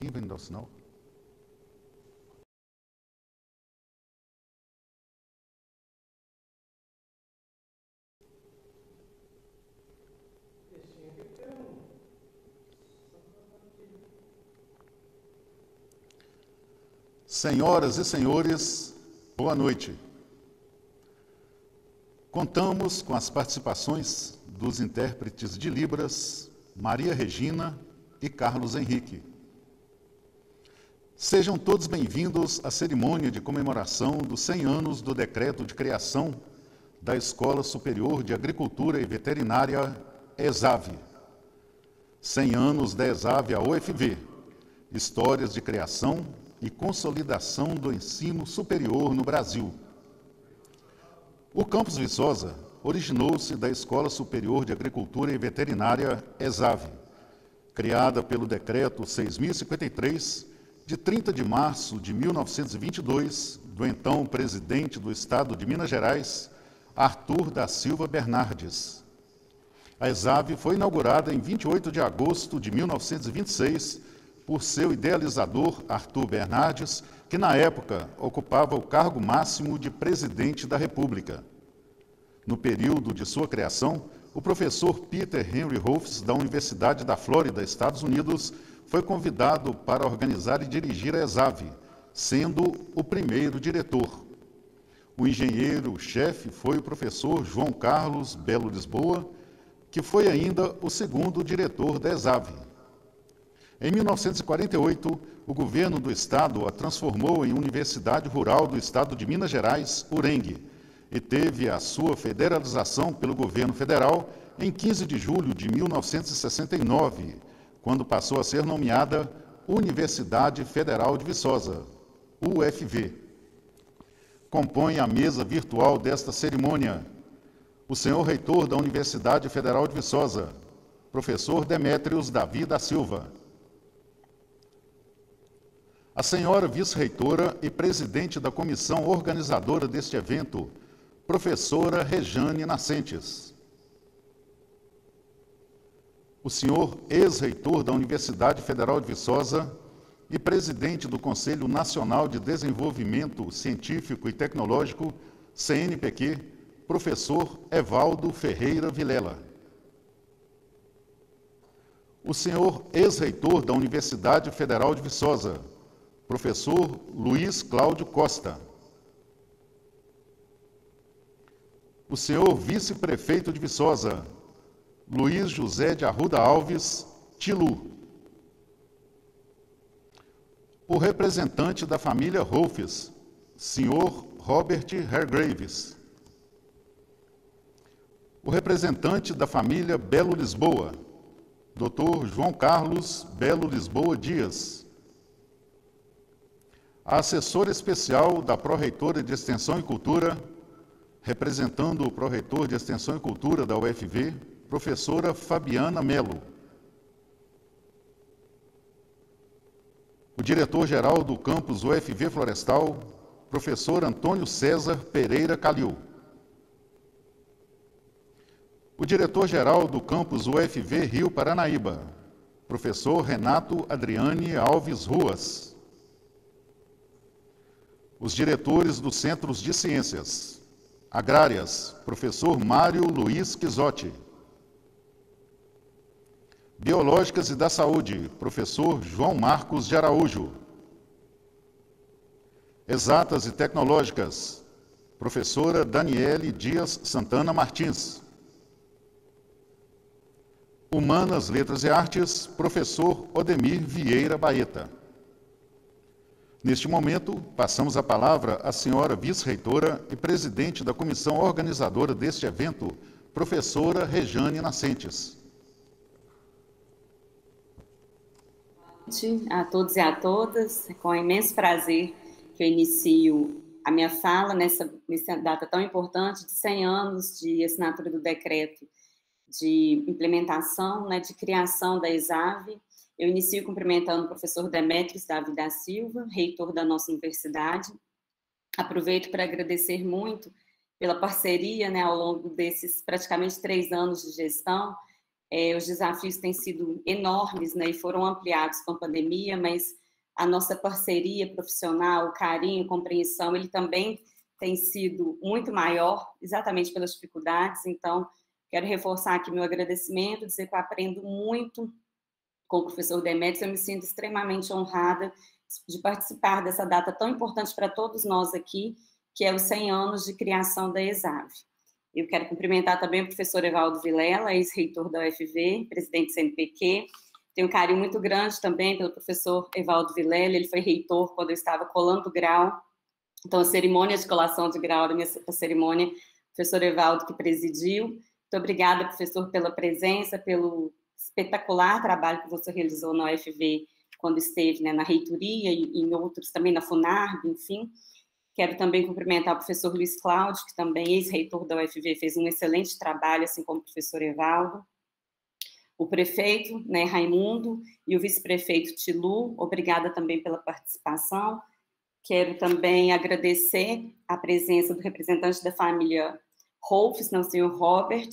Quem vai me dar o sinal? Senhoras e senhores, boa noite. Contamos com as participações dos intérpretes de Libras, Maria Regina e Carlos Henrique. Sejam todos bem-vindos à cerimônia de comemoração dos 100 anos do decreto de criação da Escola Superior de Agricultura e Veterinária, ESAV. 100 anos da ESAV à UFV, histórias de criação e consolidação do ensino superior no Brasil. O campus Viçosa originou-se da Escola Superior de Agricultura e Veterinária, ESAV, criada pelo Decreto 6.053, de 30 de março de 1922, do então presidente do Estado de Minas Gerais, Arthur da Silva Bernardes. A ESAV foi inaugurada em 28 de agosto de 1926 por seu idealizador, Arthur Bernardes, que na época ocupava o cargo máximo de presidente da República. No período de sua criação, o professor Peter Henry Rolfes, da Universidade da Flórida, Estados Unidos, foi convidado para organizar e dirigir a ESAV, sendo o primeiro diretor. O engenheiro-chefe foi o professor João Carlos Belo Lisboa, que foi ainda o segundo diretor da ESAV. Em 1948, o governo do estado a transformou em Universidade Rural do Estado de Minas Gerais, URENG, e teve a sua federalização pelo governo federal em 15 de julho de 1969, quando passou a ser nomeada Universidade Federal de Viçosa, UFV. Compõe a mesa virtual desta cerimônia o senhor reitor da Universidade Federal de Viçosa, professor Demétrios Davi da Silva. A senhora vice-reitora e presidente da comissão organizadora deste evento, professora Rejane Nascentes. O senhor ex-reitor da Universidade Federal de Viçosa e presidente do Conselho Nacional de Desenvolvimento Científico e Tecnológico, CNPq, professor Evaldo Ferreira Vilela. O senhor ex-reitor da Universidade Federal de Viçosa, professor Luiz Cláudio Costa. O senhor vice-prefeito de Viçosa, Luiz José de Arruda Alves, Tilu. O representante da família Rolfes, senhor Robert Hargraves. O representante da família Belo Lisboa, Dr. João Carlos Belo Lisboa Dias. A assessora especial da Pró-Reitora de Extensão e Cultura, representando o Pró-Reitor de Extensão e Cultura da UFV, professora Fabiana Melo. O diretor-geral do campus UFV Florestal, professor Antônio César Pereira Calil. O diretor-geral do campus UFV Rio Paranaíba, professor Renato Adriane Alves Ruas. Os diretores dos Centros de Ciências Agrárias, professor Mário Luiz Quisotti. Biológicas e da Saúde, professor João Marcos de Araújo. Exatas e Tecnológicas, professora Daniele Dias Santana Martins. Humanas, Letras e Artes, professor Odemir Vieira Baeta. Neste momento, passamos a palavra à senhora vice-reitora e presidente da comissão organizadora deste evento, professora Rejane Nascentes. Boa noite a todos e a todas. É com imenso prazer que eu inicio a minha fala nessa data tão importante de 100 anos de assinatura do decreto de implementação, de criação da ESAV. Eu inicio cumprimentando o professor Demétrios Davi da Silva, reitor da nossa universidade. Aproveito para agradecer muito pela parceria, ao longo desses praticamente 3 anos de gestão, Os desafios têm sido enormes, né, e foram ampliados com a pandemia, mas a nossa parceria profissional, o carinho, compreensão, ele também tem sido muito maior, exatamente pelas dificuldades. Então, quero reforçar aqui meu agradecimento, dizer que eu aprendo muito com o professor Demetrios, eu me sinto extremamente honrada de participar dessa data tão importante para todos nós aqui, que é os 100 anos de criação da ESAV. Eu quero cumprimentar também o professor Evaldo Vilela, ex-reitor da UFV, presidente do CNPq. Tenho um carinho muito grande também pelo professor Evaldo Vilela, ele foi reitor quando eu estava colando grau. Então, a cerimônia de colação de grau da minha cerimônia, o professor Evaldo que presidiu. Muito obrigada, professor, pela presença, pelo espetacular trabalho que você realizou na UFV quando esteve, né, na reitoria e em outros também, na FUNARB, enfim. Quero também cumprimentar o professor Luiz Cláudio, que também ex-reitor da UFV, fez um excelente trabalho, assim como o professor Evaldo. O prefeito, né, Raimundo, e o vice-prefeito Tilu, obrigada também pela participação. Quero também agradecer a presença do representante da família Rolfs, não, o senhor Robert,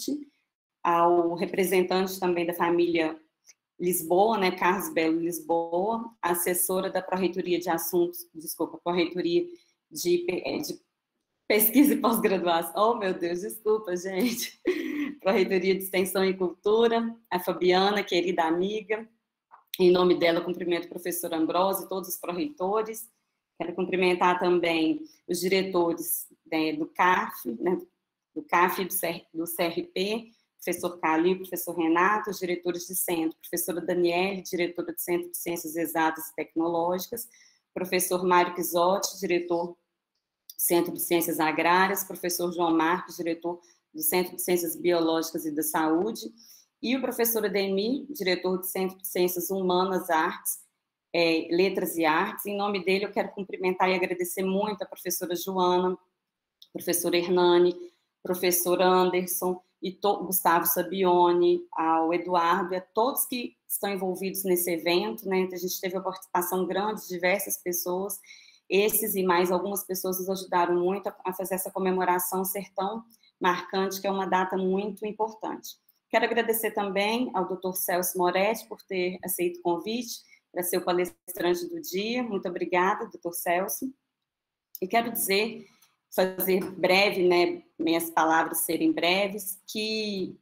ao representante também da família Lisboa, né, Carlos Belo Lisboa, assessora da Pró-Reitoria de Assuntos, desculpa, Pró-Reitoria de Pesquisa e Pós-Graduação, oh meu Deus, desculpa, gente, Pró-Reitoria de Extensão e Cultura, a Fabiana, querida amiga, em nome dela, cumprimento o professor Ambrosio e todos os pró-reitores. Quero cumprimentar também os diretores, né, do CAF, né, do CAF e do CRP, professor Calil, professor Renato, os diretores de centro, professora Daniele, diretora do Centro de Ciências Exatas e Tecnológicas, professor Mário Quisotti, diretor do Centro de Ciências Agrárias, professor João Marcos, diretor do Centro de Ciências Biológicas e da Saúde, e o professor Ademir, diretor do Centro de Ciências Humanas, Artes, Letras e Artes. Em nome dele, eu quero cumprimentar e agradecer muito a professora Joana, professor Hernani, professor Anderson, e Gustavo Sabione, ao Eduardo, e a todos que estão envolvidos nesse evento, né? A gente teve a participação grande de diversas pessoas, esses e mais algumas pessoas nos ajudaram muito a fazer essa comemoração ser tão marcante, que é uma data muito importante. Quero agradecer também ao Dr. Celso Moretti por ter aceito o convite para ser o palestrante do dia. Muito obrigada, Dr. Celso. E quero dizer, fazer breve, né, minhas palavras serem breves, que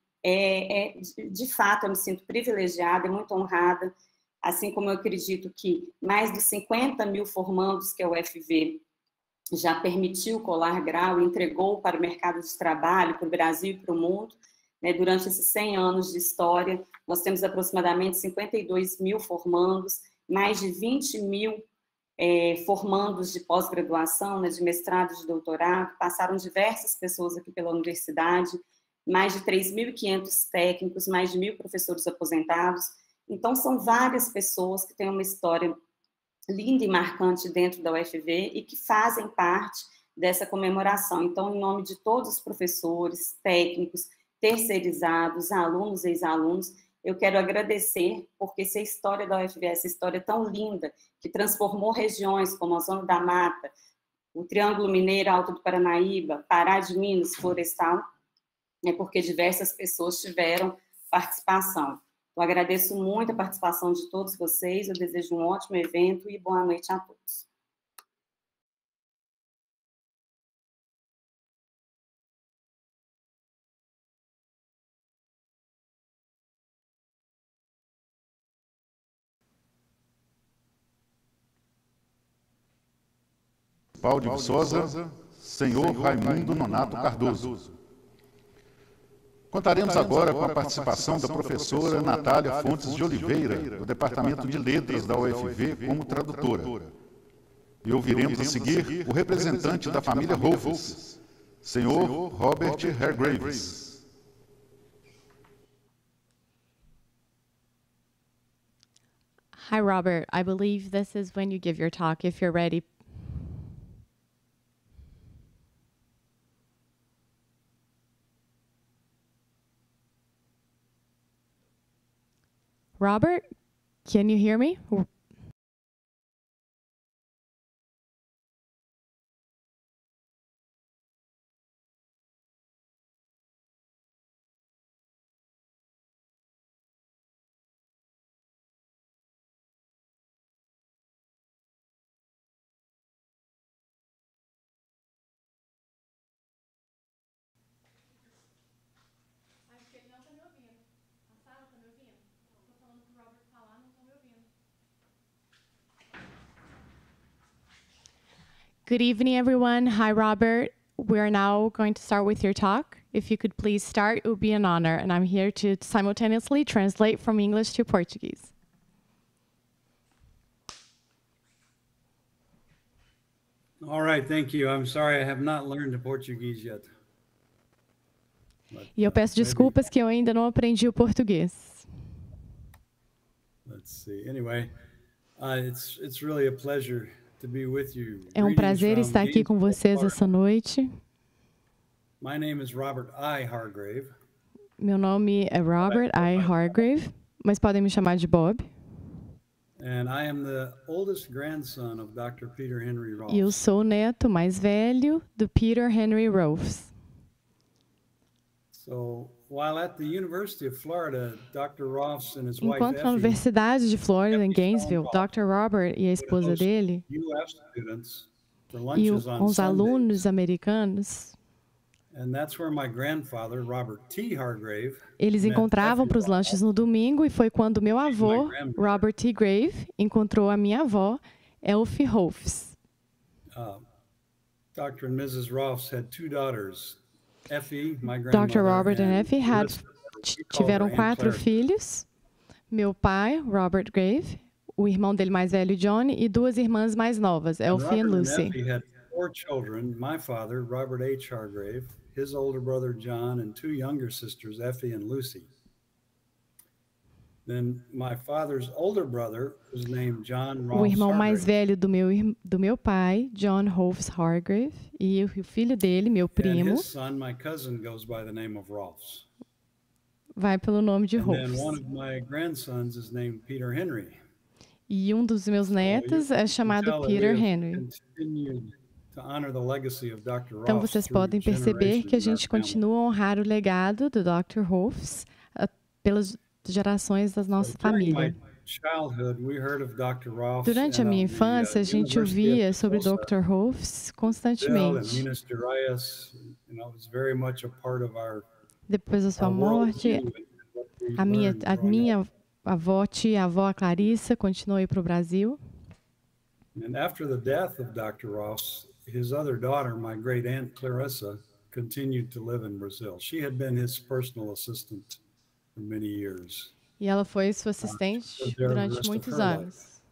de fato eu me sinto privilegiada e muito honrada, assim como eu acredito que mais de 50 mil formandos que a UFV já permitiu colar grau e entregou para o mercado de trabalho, para o Brasil e para o mundo, né, durante esses 100 anos de história. Nós temos aproximadamente 52 mil formandos, mais de 20 mil formandos de pós-graduação, né, de mestrado, de doutorado, passaram diversas pessoas aqui pela universidade, mais de 3.500 técnicos, mais de 1.000 professores aposentados. Então, são várias pessoas que têm uma história linda e marcante dentro da UFV e que fazem parte dessa comemoração. Então, em nome de todos os professores, técnicos, terceirizados, alunos e ex-alunos, eu quero agradecer, porque essa história da UFV, essa história tão linda, que transformou regiões como a Zona da Mata, o Triângulo Mineiro, Alto do Paranaíba, Pará de Minas, Florestal, é porque diversas pessoas tiveram participação. Eu agradeço muito a participação de todos vocês, eu desejo um ótimo evento e boa noite a todos. Paulo de Viçosa, senhor Raimundo Nonato Cardoso. Contaremos agora com a participação da professora Natália Fontes de Oliveira, do Departamento de Letras da UFV, como tradutora. E ouviremos a seguir o representante da família Rolfes, senhor Robert Hargraves. Hi, Robert. I believe this is when you give your talk. If you're ready. Robert, can you hear me? Good evening, everyone. Hi, Robert. We are now going to start with your talk. If you could please start, it would be an honor. And I'm here to simultaneously translate from English to Portuguese. All right, thank you. I'm sorry I have not learned the Portuguese yet. E eu peço desculpas que eu ainda não aprendi o português. Let's see. Anyway, it's really a pleasure to be with you. É um prazer estar aqui com vocês essa noite. My name is Robert I. Hargrave. Meu nome é Robert I. Hargrave, mas podem me chamar de Bob. And I am the oldest grandson of Dr. Peter Henry Rolfs. E eu sou o neto mais velho do Peter Henry Rolfs. So, while at the University of Florida, Dr. Rolfs and his wife Enquanto na Universidade de Flórida, em Gainesville, Dr. Robert e a esposa dele US students for e lunches on os alunos Sundays. americanos, And that's where my grandfather, Robert T. Hargrave, eles met encontravam Effie para os lanches no domingo e foi quando meu avô, Robert T. Grave, encontrou a minha avó, Elfie Rolfs. Dr. and Mrs. Rolfs had two daughters. Effie, my Dr. grandmother, Robert and Effie Elizabeth, we call her tiveram Aunt 4 Claire. filhos. Meu pai, Robert Grave, o irmão dele mais velho, Johnny, e 2 irmãs mais novas, Elfie e Robert and Lucy. Effie had 4 children. My father, Robert H. Hargrave, his older brother John, and 2 younger sisters, Effie and Lucy. Then my father's older brother was named John O Rolfs irmão mais Hargrave. velho do meu pai, John Rolfs Hargrave, e o filho dele, meu And primo, his son, my cousin, goes by the name of Rolfs. vai pelo nome de And then one Rolfs. of my grandsons is named Peter Henry. E um dos meus netos é chamado Peter Henry. Então vocês podem perceber que a gente continua a honrar o legado do Dr. Rolfs pelas gerações da nossa família. Durante a minha infância, a gente ouvia sobre Dr. Rolfs constantemente. Depois da sua morte, a minha avó, tia-avó Clarissa, continuou a ir para o Brasil. And after the death of Dr. Rolfs, his other daughter, my great aunt Clarissa, continued to live in Brazil. She had been his personal assistant for many years. E ela foi sua assistente durante muitos anos.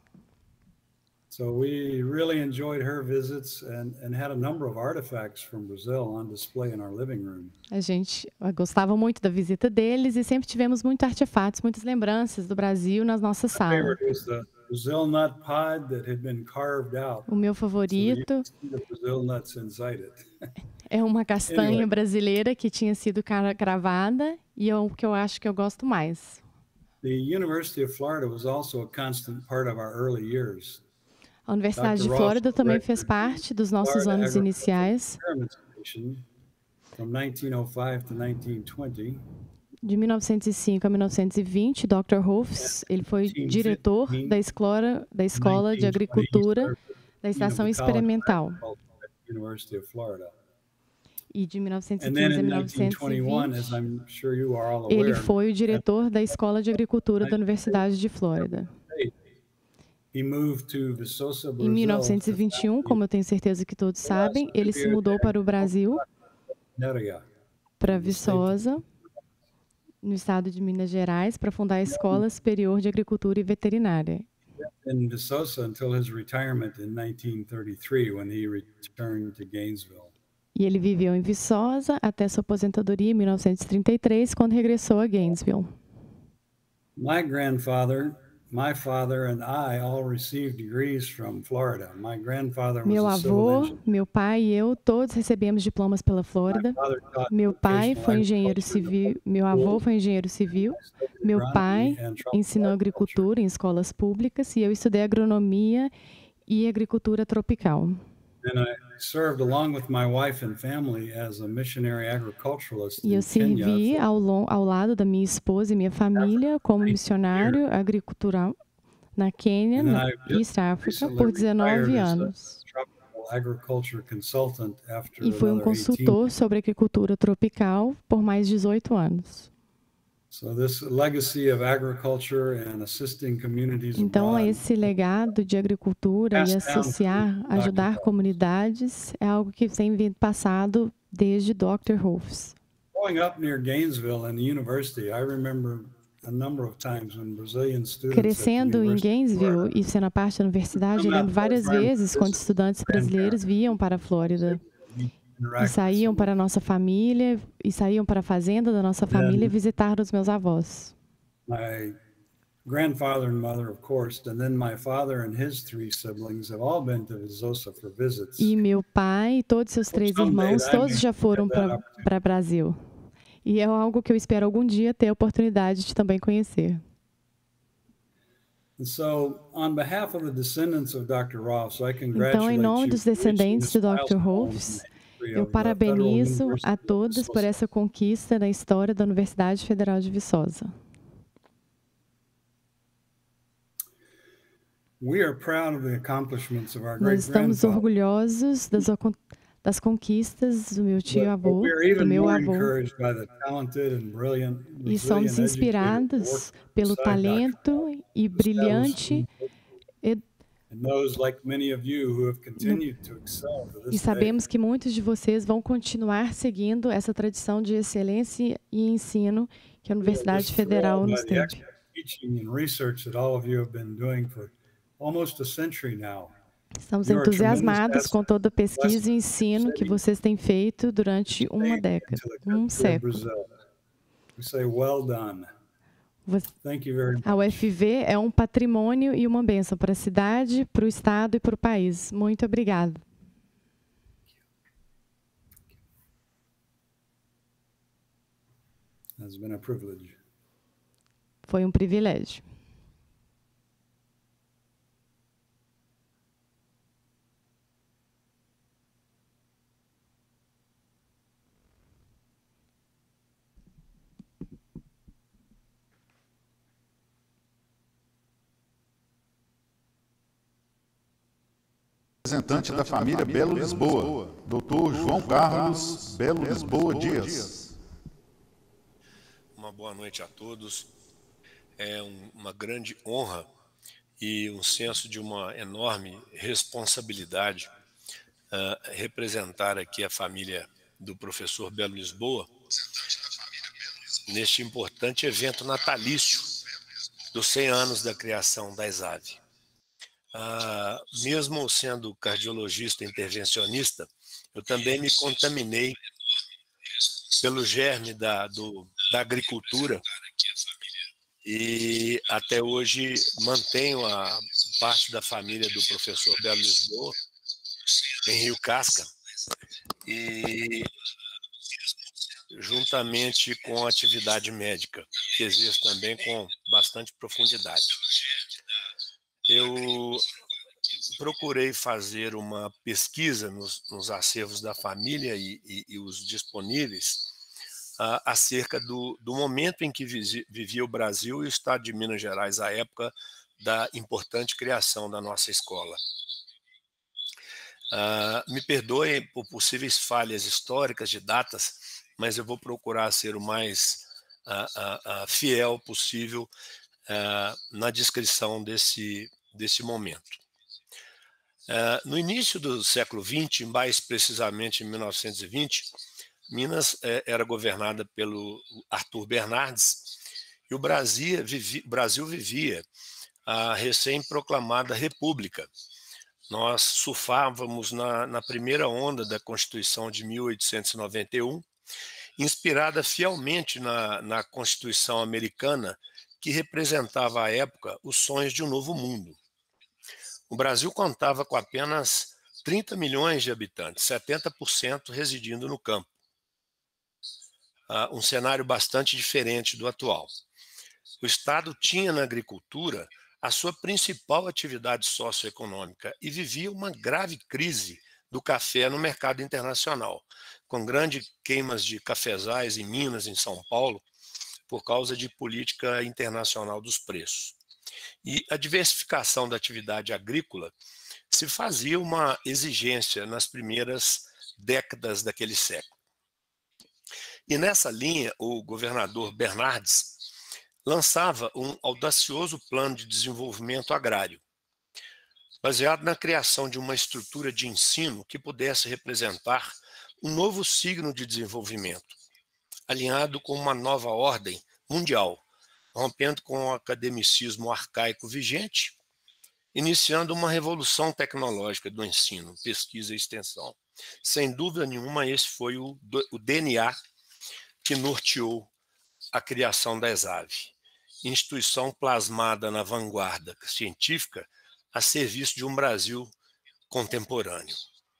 So we really enjoyed her visits and had a number of artifacts from Brazil on display in our living room. A gente gostava muito da visita deles e sempre tivemos muitos artefatos, muitas lembranças do Brasil nas nossas My salas. favorite was the Brazil nut pod that had been carved out. O meu So that you favorito could see the Brazil nuts inside it. é uma castanha Anyway. brasileira que tinha sido cravada e é o que eu acho que eu gosto mais. The University of Florida was also a constant part of our early years. A Universidade de Dr. Flórida Ross também directed fez parte dos nossos Florida anos Agricultural iniciais. Experiment Station from 1905 to 1920. De 1905 a 1920, Dr. Rolfs, ele foi diretor da Escola de Agricultura da Estação Experimental. University of Florida. E de And 1915 then a in 1921, 1920, as I'm sure you are all ele aware, foi o diretor da Escola de Agricultura da Universidade de Flórida. he moved to Viçosa, Em Brazil, 1921, como eu tenho certeza que todos sabem, ele se mudou para o Brasil, para Viçosa, no estado de Minas Gerais, para fundar a Escola Superior de Agricultura e Veterinária. in Viçosa until his retirement in 1933 when he returned to Gainesville. E ele viveu em Viçosa até sua aposentadoria em 1933, quando regressou a Gainesville. My grandfather, my father, and I all received degrees from Florida. My grandfather was Meu a civil avô, engineer. meu pai e eu todos recebemos diplomas pela Flórida. My father taught Meu pai vocational foi engenheiro agriculture civil, meu avô foi engenheiro civil, meu pai ensinou agricultura em escolas públicas e eu estudei agronomia e agricultura tropical. And I served along with my wife and family as a missionary agriculturalist E in eu servi Kenya. ao lado da minha esposa e minha família como missionário agricultural na Quênia, And na I just East África, recently por 19 retired as a anos. tropical agriculture consultant after E fui um another 18. consultor sobre agricultura tropical por mais 18 anos. Então, esse legado de agricultura e ajudar comunidades é algo que tem vindo passado desde Dr. Rolfs. Crescendo em Gainesville e sendo a parte da universidade, eu lembro várias vezes quando estudantes brasileiros vinham para a Flórida e saíam para a nossa família, e saíam para a fazenda da nossa família visitar os meus avós. My grandfather and mother, of course, and then my father and his 3 siblings have all been to Viçosa for visits. E meu pai e todos seus 3 irmãos, todos já foram para Brasil. E é algo que eu espero algum dia ter a oportunidade de também conhecer. Então, em nome dos descendentes do Dr. Rolfs, eu parabenizo a todos por essa conquista na história da Universidade Federal de Viçosa. Nós estamos orgulhosos das conquistas do meu tio-avô, do meu avô, e somos inspirados pelo talento e brilhante e sabemos que muitos de vocês vão continuar seguindo essa tradição de excelência e ensino que a Universidade Federal nos teve. Estamos entusiasmados com toda a pesquisa e ensino que vocês têm feito durante uma década, um século. A UFV é um patrimônio e uma bênção para a cidade, para o estado e para o país. Muito obrigado. Foi um privilégio. Representante da família Belo Lisboa, Dr. João Carlos Belo Lisboa Dias. Uma boa noite a todos. É uma grande honra e um senso de uma enorme responsabilidade representar aqui a família do professor Belo Lisboa neste importante evento natalício dos 100 anos da criação da ESAV. Mesmo sendo cardiologista intervencionista, eu também me contaminei pelo germe da agricultura e até hoje mantenho a parte da família do professor Belo Lisboa em Rio Casca e juntamente com a atividade médica, que exerço também com bastante profundidade. Eu procurei fazer uma pesquisa nos acervos da família e os disponíveis acerca do momento em que vivia o Brasil e o estado de Minas Gerais à época da importante criação da nossa escola. Me perdoem por possíveis falhas históricas de datas, mas eu vou procurar ser o mais fiel possível na descrição desse momento. No início do século XX, mais precisamente em 1920, Minas era governada pelo Arthur Bernardes e o Brasil vivia a recém-proclamada República. Nós surfávamos na primeira onda da Constituição de 1891, inspirada fielmente na Constituição americana, que representava à época os sonhos de um novo mundo. O Brasil contava com apenas 30 milhões de habitantes, 70% residindo no campo. Um cenário bastante diferente do atual. O Estado tinha na agricultura a sua principal atividade socioeconômica e vivia uma grave crise do café no mercado internacional, com grandes queimas de cafezais em Minas, em São Paulo, por causa de política internacional dos preços. E a diversificação da atividade agrícola se fazia uma exigência nas primeiras décadas daquele século. E nessa linha, o governador Bernardes lançava um audacioso plano de desenvolvimento agrário, baseado na criação de uma estrutura de ensino que pudesse representar um novo signo de desenvolvimento, alinhado com uma nova ordem mundial, rompendo com o academicismo arcaico vigente, iniciando uma revolução tecnológica do ensino, pesquisa e extensão. Sem dúvida nenhuma, esse foi o DNA que norteou a criação da ESAV, instituição plasmada na vanguarda científica a serviço de um Brasil contemporâneo.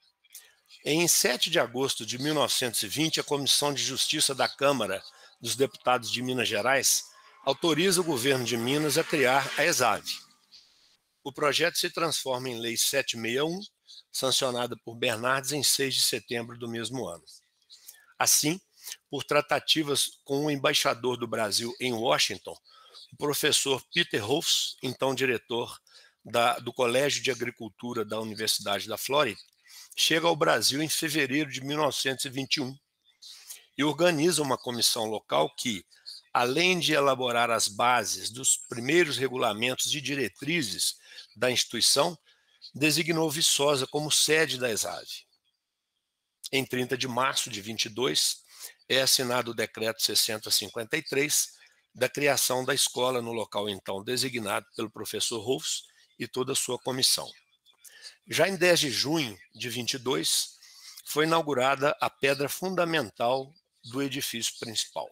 Em 7 de agosto de 1920, a Comissão de Justiça da Câmara dos Deputados de Minas Gerais autoriza o governo de Minas a criar a ESAV. O projeto se transforma em Lei 761, sancionada por Bernardes em 6 de setembro do mesmo ano. Assim, por tratativas com o embaixador do Brasil em Washington, o professor Peter Hofs, então diretor do Colégio de Agricultura da Universidade da Flórida, chega ao Brasil em fevereiro de 1921 e organiza uma comissão local que, além de elaborar as bases dos primeiros regulamentos e diretrizes da instituição, designou Viçosa como sede da ESAV. Em 30 de março de 22, é assinado o Decreto 6053 da criação da escola no local então designado pelo professor Hofs e toda a sua comissão. Já em 10 de junho de 22, foi inaugurada a pedra fundamental do edifício principal.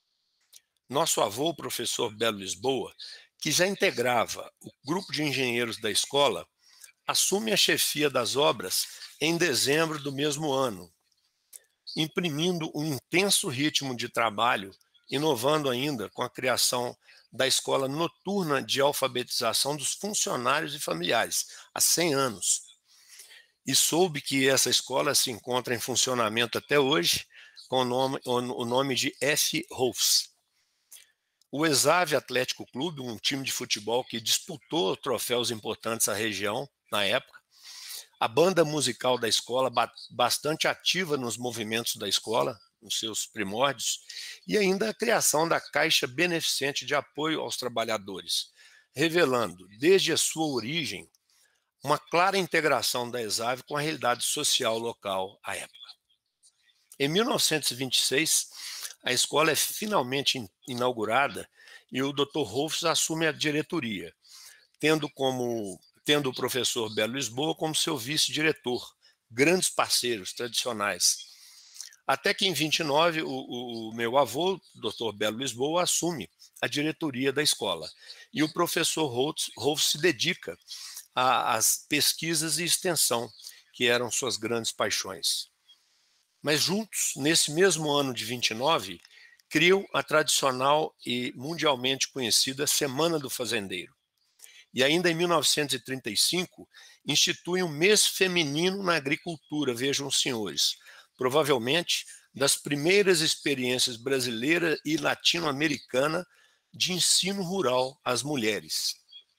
Nosso avô, o professor Belo Lisboa, que já integrava o grupo de engenheiros da escola, assume a chefia das obras em dezembro do mesmo ano, imprimindo um intenso ritmo de trabalho, inovando ainda com a criação da escola noturna de alfabetização dos funcionários e familiares, há 100 anos. E soube que essa escola se encontra em funcionamento até hoje, com o nome de F. Hofs. O ESAV Atlético Clube, um time de futebol que disputou troféus importantes à região na época, a banda musical da escola, bastante ativa nos movimentos da escola, nos seus primórdios, e ainda a criação da Caixa Beneficente de Apoio aos Trabalhadores, revelando, desde a sua origem, uma clara integração da ESAV com a realidade social local à época. Em 1926, a escola é finalmente inaugurada e o Dr. Hofs assume a diretoria, tendo o professor Belo Lisboa como seu vice-diretor, grandes parceiros tradicionais. Até que em 29, o meu avô, Dr. Belo Lisboa, assume a diretoria da escola. E o professor Hofs se dedica às pesquisas e extensão, que eram suas grandes paixões. Mas juntos, nesse mesmo ano de 29, criam a tradicional e mundialmente conhecida Semana do Fazendeiro. E ainda em 1935, institui um mês feminino na agricultura, vejam os senhores, provavelmente das primeiras experiências brasileira e latino-americana de ensino rural às mulheres.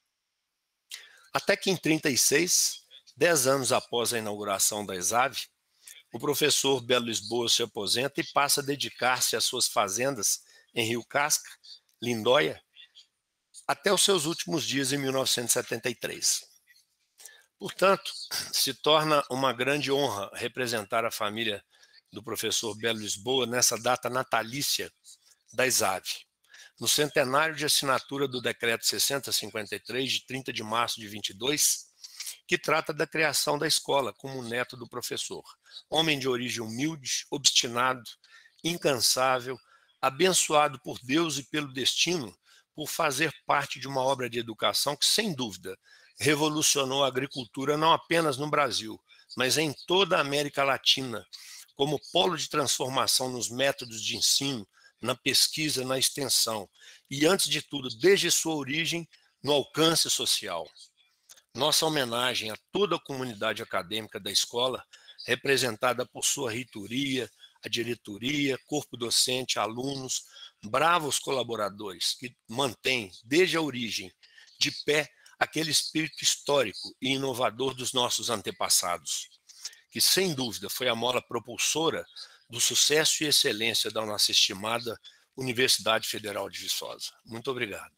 Até que em 36, 10 anos após a inauguração da ESAV, o professor Belo Lisboa se aposenta e passa a dedicar-se às suas fazendas em Rio Casca, Lindóia, até os seus últimos dias em 1973. Portanto, se torna uma grande honra representar a família do professor Belo Lisboa nessa data natalícia da ESAV, no centenário de assinatura do Decreto 6053, de 30 de março de 22, que trata da criação da escola como neto do professor, homem de origem humilde, obstinado, incansável, abençoado por Deus e pelo destino, por fazer parte de uma obra de educação que, sem dúvida, revolucionou a agricultura não apenas no Brasil, mas em toda a América Latina, como polo de transformação nos métodos de ensino, na pesquisa, na extensão e, antes de tudo, desde sua origem, no alcance social. Nossa homenagem a toda a comunidade acadêmica da escola, representada por sua reitoria, a diretoria, corpo docente, alunos, bravos colaboradores que mantêm, desde a origem, de pé aquele espírito histórico e inovador dos nossos antepassados, que sem dúvida foi a mola propulsora do sucesso e excelência da nossa estimada Universidade Federal de Viçosa. Muito obrigado.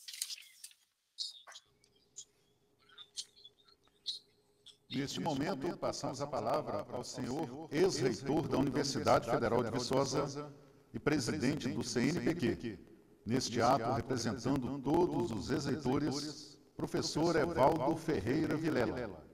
Neste momento, passamos a palavra ao senhor ex-reitor da Universidade Federal de Viçosa e presidente do CNPq. Neste ato, representando todos os ex-reitores, professor Evaldo Ferreira Vilela.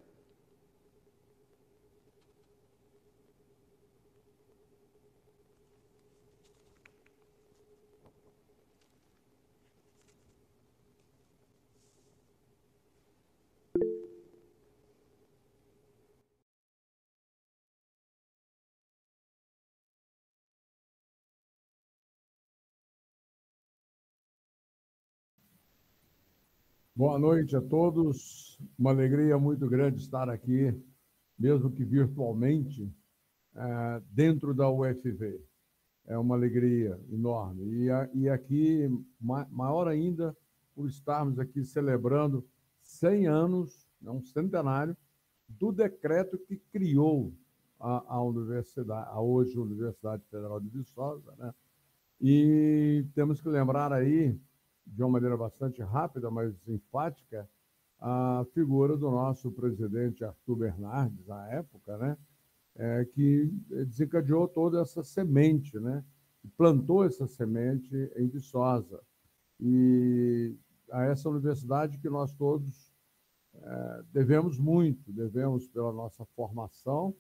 Boa noite a todos. Uma alegria muito grande estar aqui, mesmo que virtualmente, dentro da UFV. É uma alegria enorme. E aqui, maior ainda, por estarmos aqui celebrando 100 anos, um centenário, do decreto que criou a universidade, a hoje Universidade Federal de Viçosa, né? E temos que lembrar aí, de uma maneira bastante rápida, mas enfática, a figura do nosso presidente Arthur Bernardes, na época, né? Que desencadeou toda essa semente, né? Plantou essa semente em Viçosa. E a essa universidade que nós todos devemos muito, devemos pela nossa formação.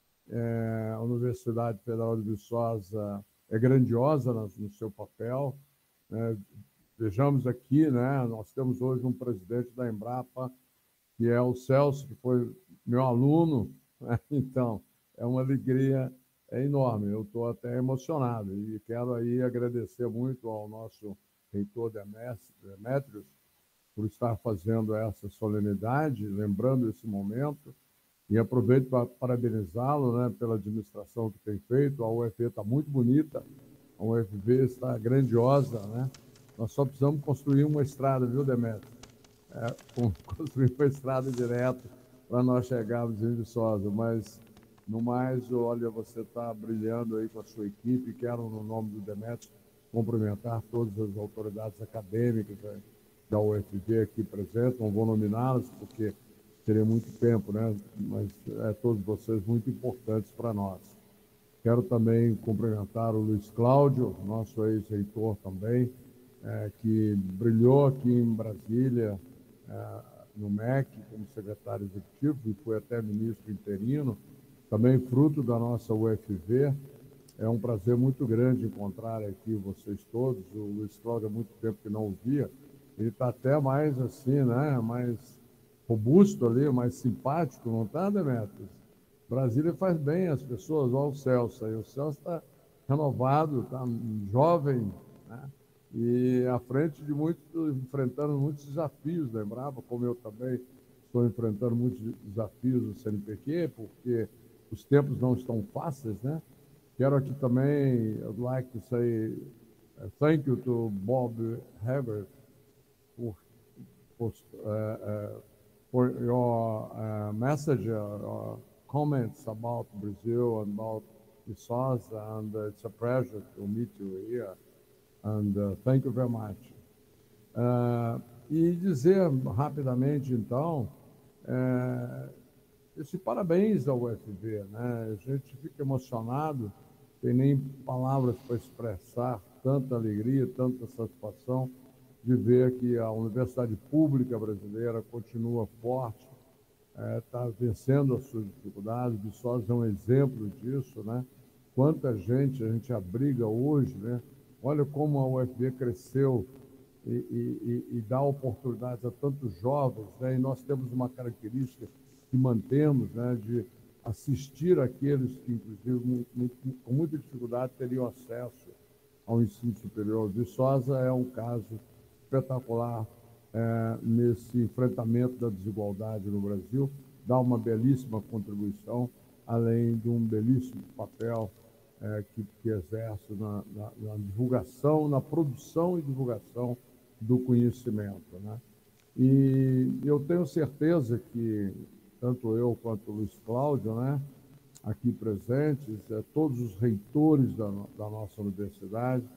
A Universidade Federal de Viçosa é grandiosa no seu papel, né? Vejamos aqui, né, nós temos hoje um presidente da Embrapa, que é o Celso, que foi meu aluno, né? Então, é uma alegria enorme, eu estou até emocionado e quero aí agradecer muito ao nosso reitor Demétrios por estar fazendo essa solenidade, lembrando esse momento, e aproveito para parabenizá-lo, né, pela administração que tem feito. A UFV está muito bonita, a UFV está grandiosa, né? Nós só precisamos construir uma estrada, viu, Demétrio? Construir uma estrada direto para nós chegarmos em Viçosa. Mas, no mais, olha, você está brilhando aí com a sua equipe. Quero, no nome do Demétrio, cumprimentar todas as autoridades acadêmicas da UFV aqui presentes. Não vou nominá-las, porque teria muito tempo, né? Mas todos vocês muito importantes para nós. Quero também cumprimentar o Luiz Cláudio, nosso ex-reitor também, que brilhou aqui em Brasília, no MEC, como secretário executivo, e foi até ministro interino, também fruto da nossa UFV. É um prazer muito grande encontrar aqui vocês todos. O Luiz Cláudio há muito tempo que não o via. Ele está até mais assim, né? Mais robusto ali, mais simpático, não está, Demétrios? Brasília faz bem às pessoas. Olha o Celso aí. O Celso está renovado, está jovem, né? E à frente de enfrentando muitos desafios da Embrapa, como eu também estou enfrentando muitos desafios do CNPq, porque os tempos não estão fáceis, né? Quero aqui também, I'd like to say thank you to Bob Hebert for your message, comments about Brazil and about Viçosa, and it's a pleasure to meet you here. And thank you very much. E dizer rapidamente, então, esse parabéns ao UFV, né? A gente fica emocionado, tem nem palavras para expressar tanta alegria, tanta satisfação de ver que a Universidade Pública Brasileira continua forte, está vencendo as suas dificuldades. Viçosa é um exemplo disso, né? Quanta gente a gente abriga hoje, né? Olha como a UFV cresceu e dá oportunidades a tantos jovens, né? E nós temos uma característica que mantemos, né, de assistir aqueles que, inclusive, com muita dificuldade, teriam acesso ao ensino superior. Viçosa é um caso espetacular nesse enfrentamento da desigualdade no Brasil, dá uma belíssima contribuição, além de um belíssimo papel que exerce na divulgação, na produção e divulgação do conhecimento, né? E eu tenho certeza que tanto eu quanto o Luiz Cláudio, né, aqui presentes, todos os reitores da nossa universidade,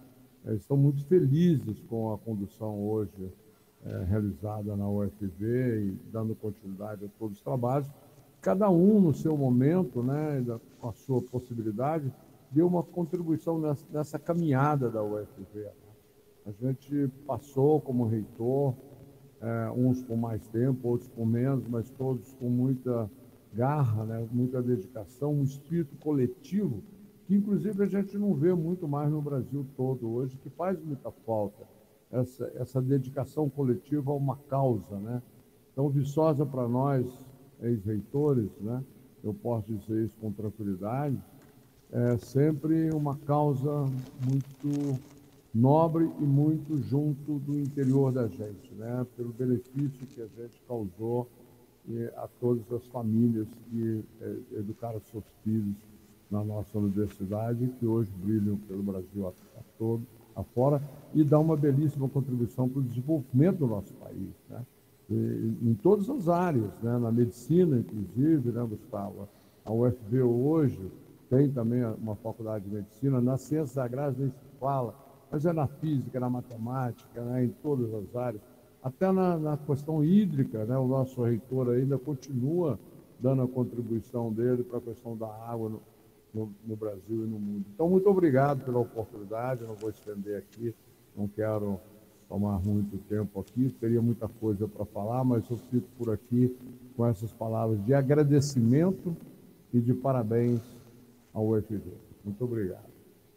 estão muito felizes com a condução hoje realizada na UFV e dando continuidade a todos os trabalhos. Cada um, no seu momento, né, com a sua possibilidade, deu uma contribuição nessa caminhada da UFV. A gente passou como reitor, uns com mais tempo, outros com menos, mas todos com muita garra, né, muita dedicação, um espírito coletivo, que inclusive a gente não vê muito mais no Brasil todo hoje, que faz muita falta, essa dedicação coletiva a uma causa, né? Então, Viçosa, para nós, ex-reitores, né, eu posso dizer isso com tranquilidade, é sempre uma causa muito nobre e muito junto do interior da gente, né, pelo benefício que a gente causou a todas as famílias que educaram seus filhos na nossa universidade, que hoje brilham pelo Brasil todo, afora, e dá uma belíssima contribuição para o desenvolvimento do nosso país, né? Em todas as áreas, né? Na medicina, inclusive, né, Gustavo? A UFV hoje tem também uma faculdade de medicina, nas ciências agrárias nem se fala, mas é na física, na matemática, né, em todas as áreas. Até na questão hídrica, né, o nosso reitor ainda continua dando a contribuição dele para a questão da água no Brasil e no mundo. Então, muito obrigado pela oportunidade, eu não vou estender aqui, não quero tomar muito tempo aqui, teria muita coisa para falar, mas eu fico por aqui com essas palavras de agradecimento e de parabéns ao UFV. Muito obrigado.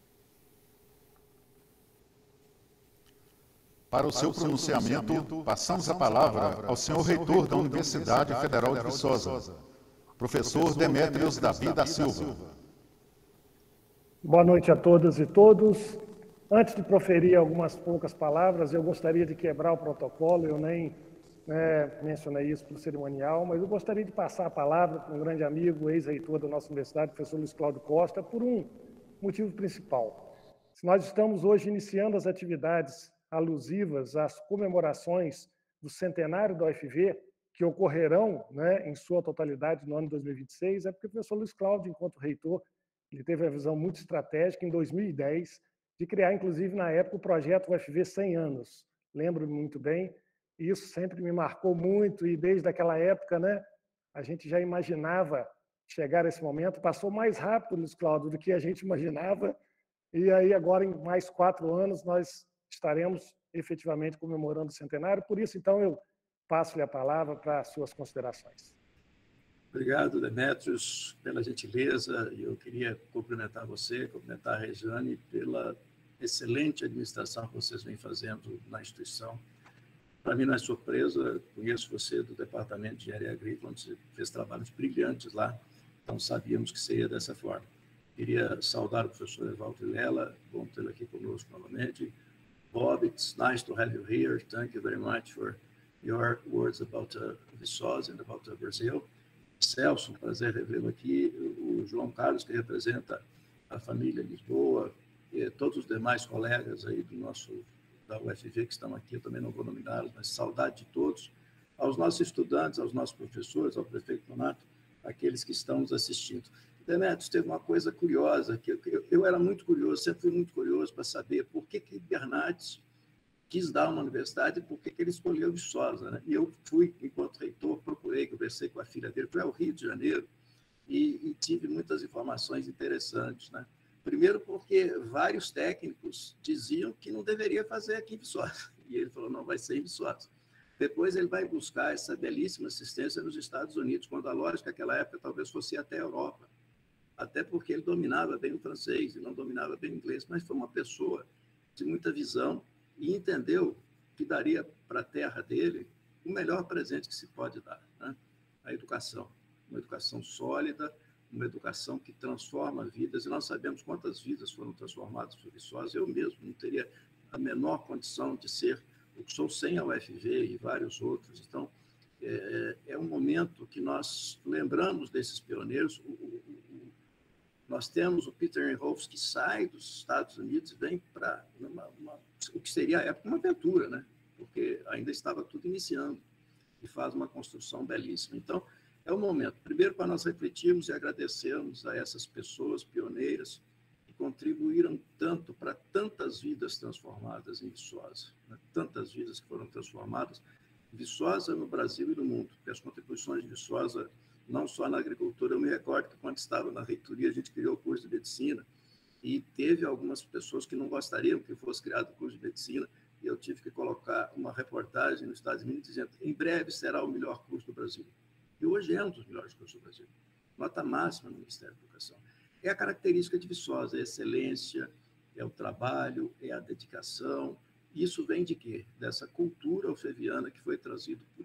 Para o seu pronunciamento, passamos a palavra ao senhor reitor da Universidade Federal de Viçosa, professor Demétrios Davi da Silva. Boa noite a todas e todos. Antes de proferir algumas poucas palavras, eu gostaria de quebrar o protocolo, eu nem mencionei isso para o cerimonial, mas eu gostaria de passar a palavra para um grande amigo, ex-reitor da nossa universidade, professor Luiz Cláudio Costa, por um motivo principal. Se nós estamos hoje iniciando as atividades alusivas às comemorações do centenário da UFV, que ocorrerão, né, em sua totalidade no ano de 2026, é porque o professor Luiz Cláudio, enquanto reitor, ele teve uma visão muito estratégica em 2010 de criar, inclusive, na época, o projeto UFV 100 anos. Lembro-me muito bem, e isso sempre me marcou muito, e desde aquela época, né, a gente já imaginava chegar a esse momento. Passou mais rápido, Luiz Cláudio, do que a gente imaginava, e aí agora, em mais 4 anos, nós estaremos efetivamente comemorando o centenário. Por isso, então, eu passo-lhe a palavra para as suas considerações. Obrigado, Demétrios, pela gentileza. Eu queria cumprimentar você, cumprimentar a Regiane pela excelente administração que vocês vêm fazendo na instituição. Para mim não é surpresa, conheço você do Departamento de Engenharia Agrícola, onde você fez trabalhos brilhantes lá, então sabíamos que seria dessa forma. Queria saudar o professor Evaldo Vilela, bom tê-lo aqui conosco novamente. Bob, it's nice to have you here. Thank you very much for your words about Viçosa and about Brazil. Celso, um prazer revê-lo aqui. O João Carlos, que representa a família Lisboa, e todos os demais colegas aí da UFV que estão aqui, eu também não vou nominá-los, mas saudade de todos. Aos nossos estudantes, aos nossos professores, ao prefeito Donato, aqueles que estão nos assistindo. Demétrios, teve uma coisa curiosa, que eu era muito curioso, sempre fui muito curioso para saber por que Bernardes quis dar uma universidade e por que ele escolheu Viçosa, né? E eu fui, enquanto reitor, procurei, conversei com a filha dele, fui ao Rio de Janeiro e tive muitas informações interessantes, né? Primeiro porque vários técnicos diziam que não deveria fazer aqui em Viçosa, e ele falou, não, vai ser em Viçosa. Depois ele vai buscar essa belíssima assistência nos Estados Unidos, quando a lógica naquela época talvez fosse até a Europa, até porque ele dominava bem o francês e não dominava bem o inglês, mas foi uma pessoa de muita visão e entendeu que daria para a terra dele o melhor presente que se pode dar, né? A educação, uma educação sólida, uma educação que transforma vidas, e nós sabemos quantas vidas foram transformadas por Viçosa. Eu mesmo não teria a menor condição de ser o que sou sem a UFV e vários outros. Então, é um momento que nós lembramos desses pioneiros. Nós temos o Peter Enhoff, que sai dos Estados Unidos e vem para o que seria à época uma aventura, né? Porque ainda estava tudo iniciando, e faz uma construção belíssima. Então, é o momento, primeiro, para nós refletirmos e agradecermos a essas pessoas pioneiras que contribuíram tanto para tantas vidas transformadas em Viçosa, né? Tantas vidas que foram transformadas em Viçosa, no Brasil e no mundo, porque as contribuições de Viçosa, não só na agricultura, eu me recordo que quando estava na reitoria, a gente criou o curso de medicina, e teve algumas pessoas que não gostariam que fosse criado o curso de medicina, e eu tive que colocar uma reportagem no Estados Unidos dizendo em breve será o melhor curso do Brasil. E hoje é um dos melhores cursos do Brasil. Nota máxima no Ministério da Educação. É a característica de Viçosa, é a excelência, é o trabalho, é a dedicação. Isso vem de quê? Dessa cultura alfeviana que foi trazida por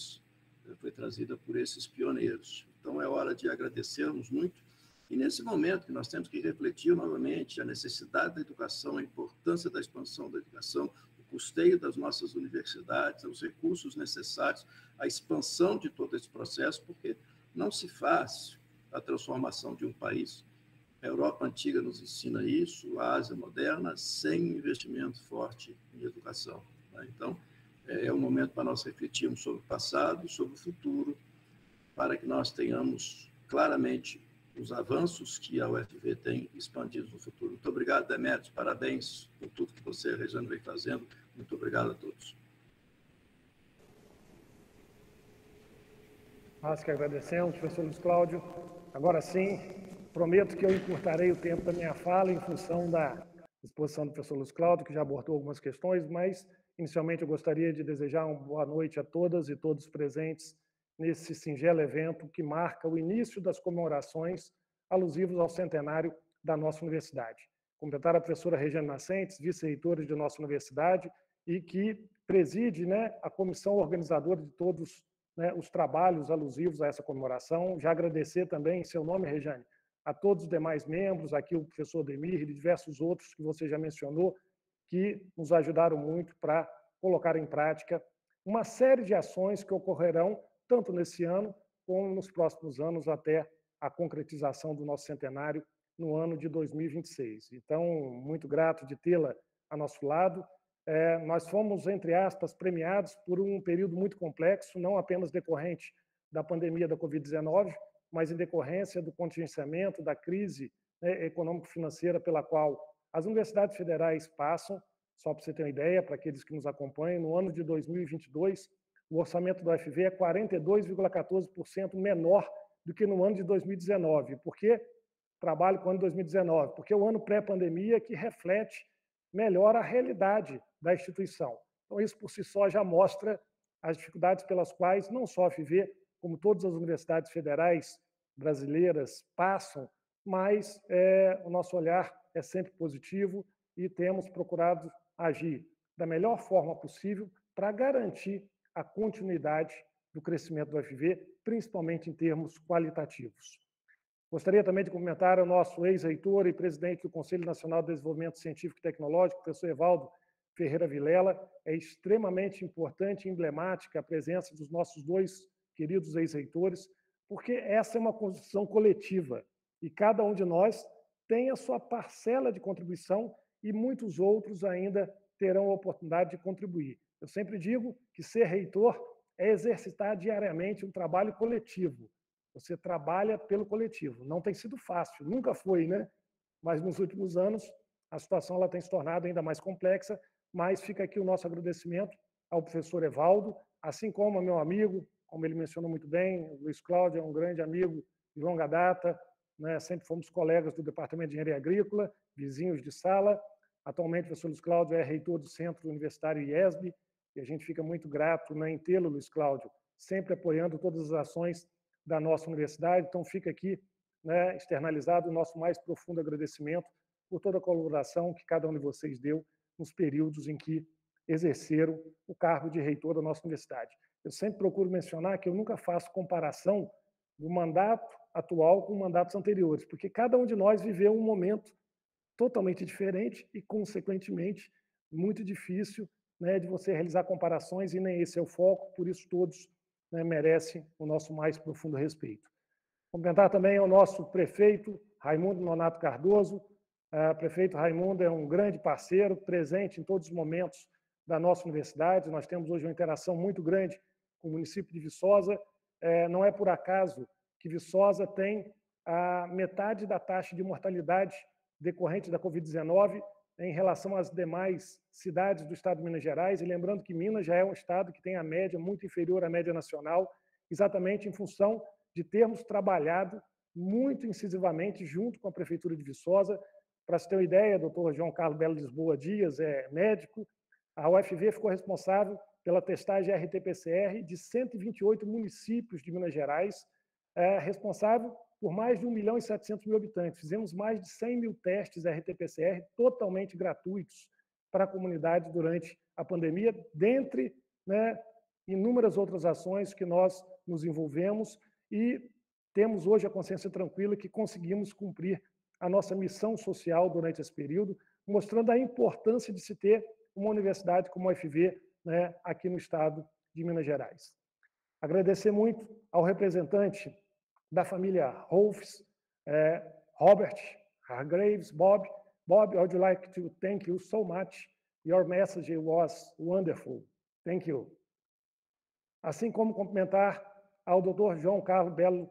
esses pioneiros. Então, é hora de agradecermos muito. E nesse momento que nós temos que refletir novamente a necessidade da educação, a importância da expansão da educação, o custeio das nossas universidades, os recursos necessários, a expansão de todo esse processo, porque não se faz a transformação de um país. A Europa antiga nos ensina isso, a Ásia moderna, sem investimento forte em educação. Então, é um momento para nós refletirmos sobre o passado e sobre o futuro, para que nós tenhamos claramente os avanços que a UFV tem expandidos no futuro. Muito obrigado, Demétrio, parabéns por tudo que você, Regiane, vem fazendo. Muito obrigado a todos. Nós que agradecemos, professor Luiz Cláudio. Agora sim, prometo que eu encurtarei o tempo da minha fala em função da exposição do professor Luiz Cláudio, que já abordou algumas questões, mas, inicialmente, eu gostaria de desejar uma boa noite a todas e todos presentes nesse singelo evento que marca o início das comemorações alusivas ao centenário da nossa universidade. Cumprimentar a professora Regiane Nascentes, vice-reitora de nossa universidade, e que preside, né, a comissão organizadora de todos, né, os trabalhos alusivos a essa comemoração. Já agradecer também, em seu nome, Regiane, a todos os demais membros, aqui o professor Demir e diversos outros que você já mencionou, que nos ajudaram muito para colocar em prática uma série de ações que ocorrerão tanto nesse ano como nos próximos anos até a concretização do nosso centenário no ano de 2026. Então, muito grato de tê-la a nosso lado. Nós fomos, entre aspas, premiados por um período muito complexo, não apenas decorrente da pandemia da Covid-19, mas em decorrência do contingenciamento, da crise, né, econômico-financeira pela qual as universidades federais passam. Só para você ter uma ideia, para aqueles que nos acompanham, no ano de 2022, o orçamento da UFV é 42,14% menor do que no ano de 2019. Por que trabalho com o ano de 2019? Porque é o ano pré-pandemia que reflete melhor a realidade da instituição. Então, isso por si só já mostra as dificuldades pelas quais não só a UFV, como todas as universidades federais brasileiras passam, mas o nosso olhar é sempre positivo e temos procurado agir da melhor forma possível para garantir a continuidade do crescimento do UFV, principalmente em termos qualitativos. Gostaria também de cumprimentar o nosso ex-reitor e presidente do Conselho Nacional de Desenvolvimento Científico e Tecnológico, professor Evaldo Ferreira Vilela. É extremamente importante e emblemática a presença dos nossos dois queridos ex-reitores, porque essa é uma construção coletiva e cada um de nós tem a sua parcela de contribuição e muitos outros ainda terão a oportunidade de contribuir. Eu sempre digo que ser reitor é exercitar diariamente um trabalho coletivo. Você trabalha pelo coletivo. Não tem sido fácil, nunca foi, né? Mas nos últimos anos a situação ela tem se tornado ainda mais complexa, mas fica aqui o nosso agradecimento ao professor Evaldo, assim como ao meu amigo, como ele mencionou muito bem, o Luiz Cláudio é um grande amigo de longa data, né? Sempre fomos colegas do Departamento de Engenharia Agrícola, vizinhos de sala. Atualmente, o professor Luiz Cláudio é reitor do Centro Universitário IESB, e a gente fica muito grato, né, em tê-lo, Luiz Cláudio, sempre apoiando todas as ações da nossa universidade. Então, fica aqui, né, externalizado o nosso mais profundo agradecimento por toda a colaboração que cada um de vocês deu nos períodos em que exerceram o cargo de reitor da nossa universidade. Eu sempre procuro mencionar que eu nunca faço comparação do mandato atual com mandatos anteriores, porque cada um de nós viveu um momento totalmente diferente e, consequentemente, muito difícil, né, de você realizar comparações, e nem esse é o foco, por isso todos, né, merecem o nosso mais profundo respeito. Cumprimentar também o nosso prefeito, Raimundo Nonato Cardoso. Prefeito Raimundo é um grande parceiro, presente em todos os momentos da nossa universidade. Nós temos hoje uma interação muito grande com o município de Viçosa. Não é por acaso que Viçosa tem a metade da taxa de mortalidade decorrente da Covid-19 em relação às demais cidades do estado de Minas Gerais, e lembrando que Minas já é um estado que tem a média muito inferior à média nacional, exatamente em função de termos trabalhado muito incisivamente junto com a Prefeitura de Viçosa. Para se ter uma ideia, doutor João Carlos Belo Lisboa Dias é médico, a UFV ficou responsável pela testagem RT-PCR de 128 municípios de Minas Gerais, responsável por mais de 1.700.000 habitantes. Fizemos mais de 100 mil testes RT-PCR totalmente gratuitos para a comunidade durante a pandemia, dentre, né, inúmeras outras ações que nós nos envolvemos, e temos hoje a consciência tranquila que conseguimos cumprir a nossa missão social durante esse período, mostrando a importância de se ter uma universidade como a UFV, né, aqui no estado de Minas Gerais. Agradecer muito ao representante da família Rolfs, Robert Hargraves. Bob, I would like to thank you so much. Your message was wonderful. Thank you. Assim como cumprimentar ao Dr. João Carlos Belo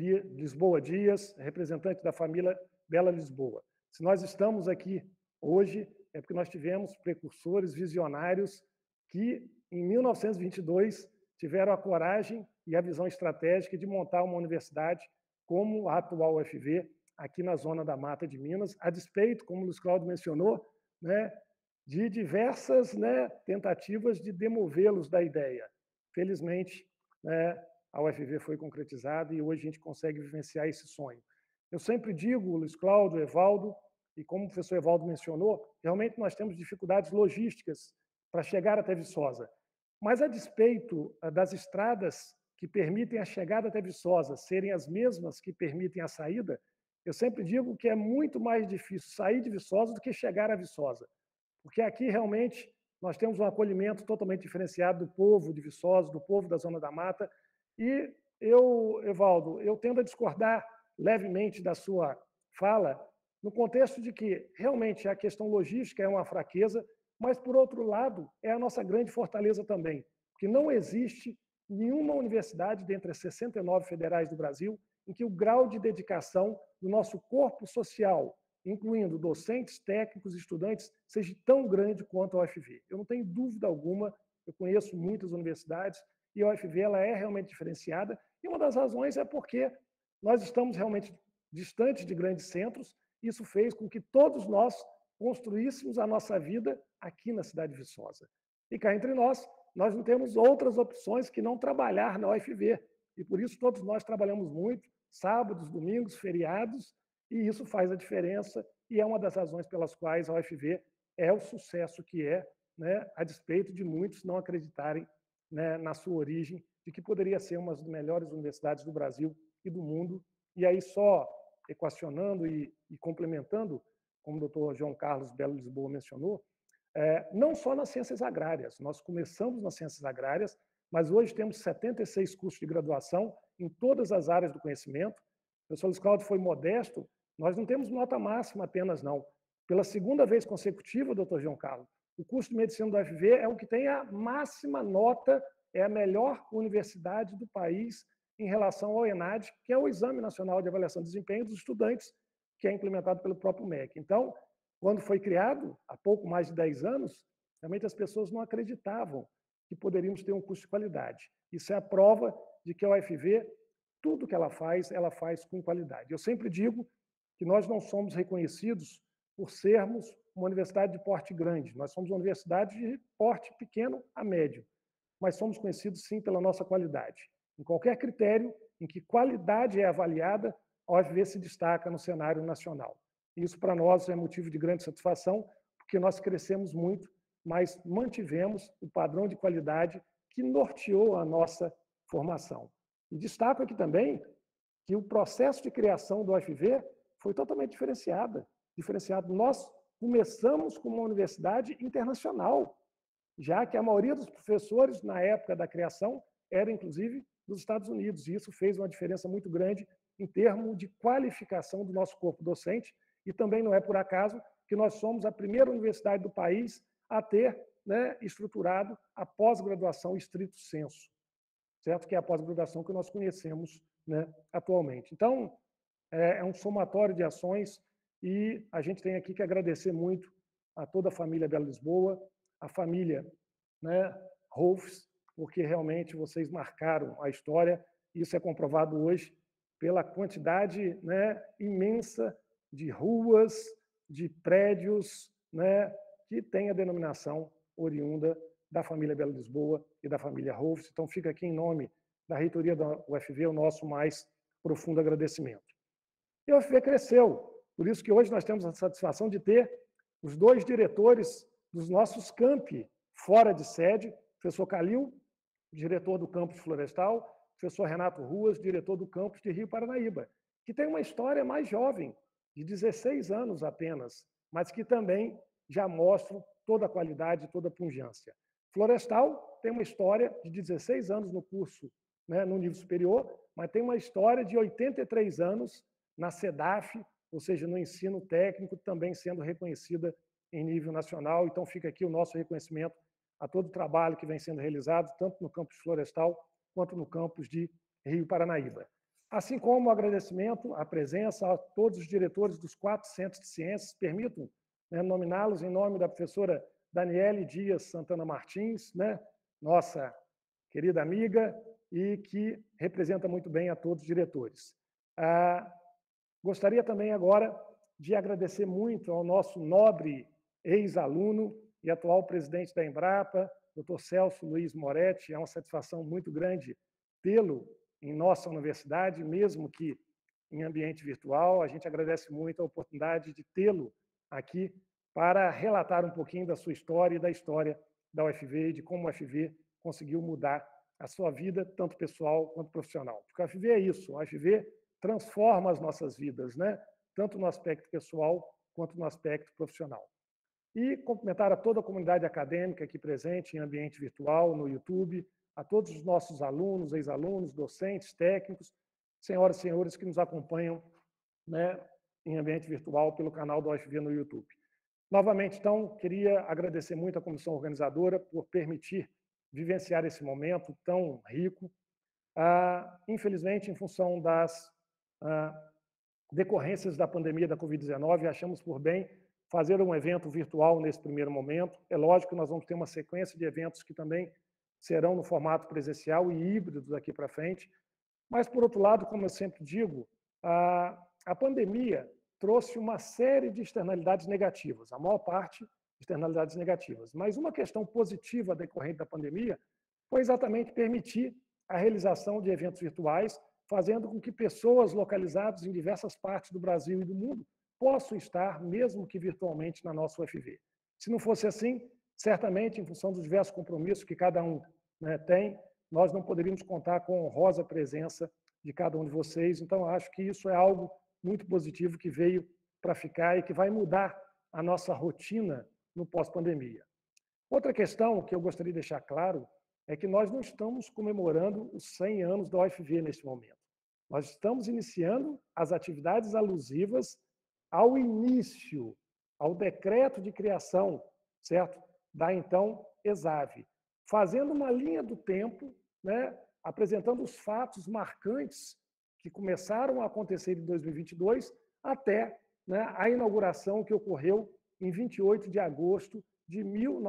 Lisboa Dias, representante da família Bela Lisboa. Se nós estamos aqui hoje, é porque nós tivemos precursores visionários que, em 1922, tiveram a coragem e a visão estratégica de montar uma universidade como a atual UFV, aqui na zona da Mata de Minas, a despeito, como o Luiz Cláudio mencionou, né, de diversas, né, tentativas de demovê-los da ideia. Felizmente, né, a UFV foi concretizada e hoje a gente consegue vivenciar esse sonho. Eu sempre digo, Luiz Cláudio, Evaldo, e como o professor Evaldo mencionou, realmente nós temos dificuldades logísticas para chegar até Viçosa. Mas, a despeito das estradas que permitem a chegada até Viçosa serem as mesmas que permitem a saída, eu sempre digo que é muito mais difícil sair de Viçosa do que chegar a Viçosa. Porque aqui, realmente, nós temos um acolhimento totalmente diferenciado do povo de Viçosa, do povo da Zona da Mata. E eu, Evaldo, eu tendo a discordar levemente da sua fala, no contexto de que, realmente, a questão logística é uma fraqueza, mas, por outro lado, é a nossa grande fortaleza também, porque não existe nenhuma universidade dentre as 69 federais do Brasil em que o grau de dedicação do nosso corpo social, incluindo docentes, técnicos e estudantes, seja tão grande quanto a UFV. Eu não tenho dúvida alguma, eu conheço muitas universidades, e a UFV ela é realmente diferenciada, e uma das razões é porque nós estamos realmente distantes de grandes centros, e isso fez com que todos nós construíssemos a nossa vida aqui na cidade de Viçosa. E cá entre nós não temos outras opções que não trabalhar na UFV. E por isso todos nós trabalhamos muito, sábados, domingos, feriados, e isso faz a diferença e é uma das razões pelas quais a UFV é o sucesso que é, né, a despeito de muitos não acreditarem, né, na sua origem, de que poderia ser uma das melhores universidades do Brasil e do mundo. E aí, só equacionando e complementando, como o doutor João Carlos Belo Lisboa mencionou, não só nas ciências agrárias. Nós começamos nas ciências agrárias, mas hoje temos 76 cursos de graduação em todas as áreas do conhecimento. O professor Luiz Cláudio foi modesto, nós não temos nota máxima apenas, não. Pela segunda vez consecutiva, doutor João Carlos, o curso de medicina da UFV é o que tem a máxima nota, é a melhor universidade do país em relação ao ENAD, que é o Exame Nacional de Avaliação de Desempenho dos Estudantes, que é implementado pelo próprio MEC. Então, quando foi criado, há pouco mais de 10 anos, realmente as pessoas não acreditavam que poderíamos ter um curso de qualidade. Isso é a prova de que a UFV, tudo que ela faz com qualidade. Eu sempre digo que nós não somos reconhecidos por sermos uma universidade de porte grande. Nós somos uma universidade de porte pequeno a médio, mas somos conhecidos, sim, pela nossa qualidade. Em qualquer critério em que qualidade é avaliada, a UFV se destaca no cenário nacional. Isso, para nós, é motivo de grande satisfação, porque nós crescemos muito, mas mantivemos o padrão de qualidade que norteou a nossa formação. E destaco aqui também que o processo de criação do UFV foi totalmente diferenciado. Nós começamos com uma universidade internacional, já que a maioria dos professores, na época da criação, era, inclusive, dos Estados Unidos. E isso fez uma diferença muito grande em termos de qualificação do nosso corpo docente. E também não é por acaso que nós somos a primeira universidade do país a ter, né, estruturado a pós-graduação estrito sensu, certo? Que é a pós-graduação que nós conhecemos, né, atualmente. Então, é um somatório de ações e a gente tem aqui que agradecer muito a toda a família Bela Lisboa, a família, né, Rolfs, porque realmente vocês marcaram a história. Isso é comprovado hoje pela quantidade, né, imensa de ruas, de prédios, né, que tem a denominação oriunda da família Bela Lisboa e da família Rolfs. Então, fica aqui em nome da reitoria da UFV o nosso mais profundo agradecimento. E a UFV cresceu, por isso que hoje nós temos a satisfação de ter os 2 diretores dos nossos campi fora de sede, o professor Calil, diretor do campus Florestal, o professor Renato Ruas, diretor do campus de Rio Paranaíba, que tem uma história mais jovem, de 16 anos apenas, mas que também já mostram toda a qualidade e toda a pungência. Florestal tem uma história de 16 anos no curso, né, no nível superior, mas tem uma história de 83 anos na SEDAF, ou seja, no ensino técnico, também sendo reconhecida em nível nacional. Então, fica aqui o nosso reconhecimento a todo o trabalho que vem sendo realizado, tanto no campus Florestal, quanto no campus de Rio Paranaíba. Assim como o agradecimento à presença a todos os diretores dos 4 centros de ciências, permitam, né, nominá-los em nome da professora Daniele Dias Santana Martins, né, nossa querida amiga, e que representa muito bem a todos os diretores. Gostaria também agora de agradecer muito ao nosso nobre ex-aluno e atual presidente da Embrapa, Dr. Celso Luiz Moretti. É uma satisfação muito grande tê-lo em nossa universidade, mesmo que em ambiente virtual. A gente agradece muito a oportunidade de tê-lo aqui para relatar um pouquinho da sua história e da história da UFV, de como a UFV conseguiu mudar a sua vida, tanto pessoal quanto profissional. Porque a UFV é isso, a UFV transforma as nossas vidas, né? Tanto no aspecto pessoal quanto no aspecto profissional. E cumprimentar a toda a comunidade acadêmica aqui presente em ambiente virtual, no YouTube, a todos os nossos alunos, ex-alunos, docentes, técnicos, senhoras e senhores que nos acompanham, né, em ambiente virtual pelo canal da UFV no YouTube. Novamente, então, queria agradecer muito à comissão organizadora por permitir vivenciar esse momento tão rico. Infelizmente, em função das decorrências da pandemia da Covid-19, achamos por bem fazer um evento virtual nesse primeiro momento. É lógico que nós vamos ter uma sequência de eventos que também serão no formato presencial e híbrido daqui para frente. Mas, por outro lado, como eu sempre digo, a pandemia trouxe uma série de externalidades negativas, a maior parte externalidades negativas. Mas uma questão positiva decorrente da pandemia foi exatamente permitir a realização de eventos virtuais, fazendo com que pessoas localizadas em diversas partes do Brasil e do mundo possam estar, mesmo que virtualmente, na nossa UFV. Se não fosse assim, certamente, em função dos diversos compromissos que cada um, né, tem, nós não poderíamos contar com a honrosa presença de cada um de vocês. Então, acho que isso é algo muito positivo que veio para ficar e que vai mudar a nossa rotina no pós-pandemia. Outra questão que eu gostaria de deixar claro é que nós não estamos comemorando os 100 anos da UFV neste momento. Nós estamos iniciando as atividades alusivas ao início, ao decreto de criação, certo? Da então ESAV, fazendo uma linha do tempo, né, apresentando os fatos marcantes que começaram a acontecer em 2022 até, né, a inauguração que ocorreu em 28 de agosto de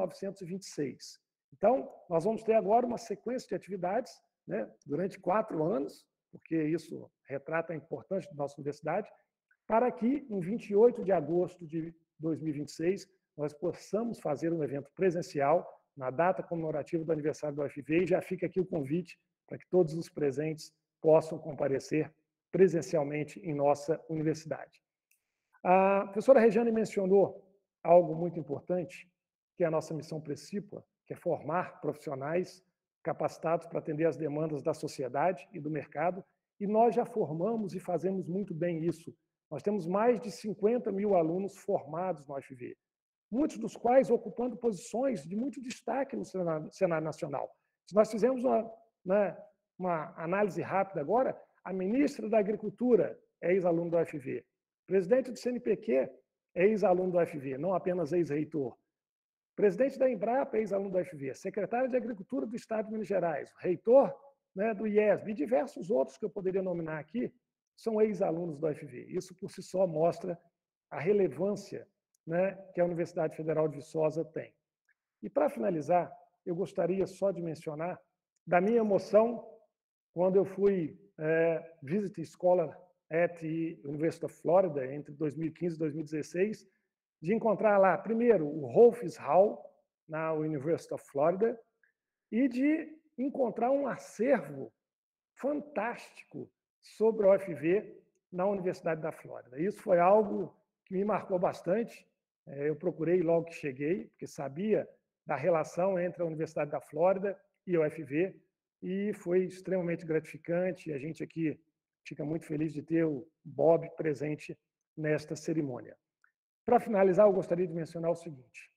1926. Então, nós vamos ter agora uma sequência de atividades, né, durante 4 anos, porque isso retrata a importância da nossa universidade, para que, em 28 de agosto de 2026, nós possamos fazer um evento presencial na data comemorativa do aniversário da UFV, e já fica aqui o convite para que todos os presentes possam comparecer presencialmente em nossa universidade. A professora Regiane mencionou algo muito importante, que é a nossa missão precípua, que é formar profissionais capacitados para atender às demandas da sociedade e do mercado, e nós já formamos e fazemos muito bem isso. Nós temos mais de 50 mil alunos formados na UFV, muitos dos quais ocupando posições de muito destaque no cenário nacional. Se nós fizermos uma análise rápida agora, a ministra da Agricultura é ex-aluno da UFV, o presidente do CNPq é ex-aluno da UFV, não apenas ex-reitor. Presidente da Embrapa é ex-aluno da UFV, secretário de Agricultura do Estado de Minas Gerais, reitor, né, do IESB e diversos outros que eu poderia nominar aqui, são ex-alunos da UFV. Isso, por si só, mostra a relevância, né, que a Universidade Federal de Viçosa tem. E, para finalizar, eu gostaria só de mencionar da minha emoção quando eu fui Visiting Scholar at the University of Florida, entre 2015 e 2016, de encontrar lá, primeiro, o Rolfes Hall, na University of Florida, e de encontrar um acervo fantástico sobre a UFV na Universidade da Flórida. Isso foi algo que me marcou bastante. Eu procurei logo que cheguei, porque sabia da relação entre a Universidade da Flórida e a UFV, e foi extremamente gratificante. A gente aqui fica muito feliz de ter o Bob presente nesta cerimônia. Para finalizar, eu gostaria de mencionar o seguinte: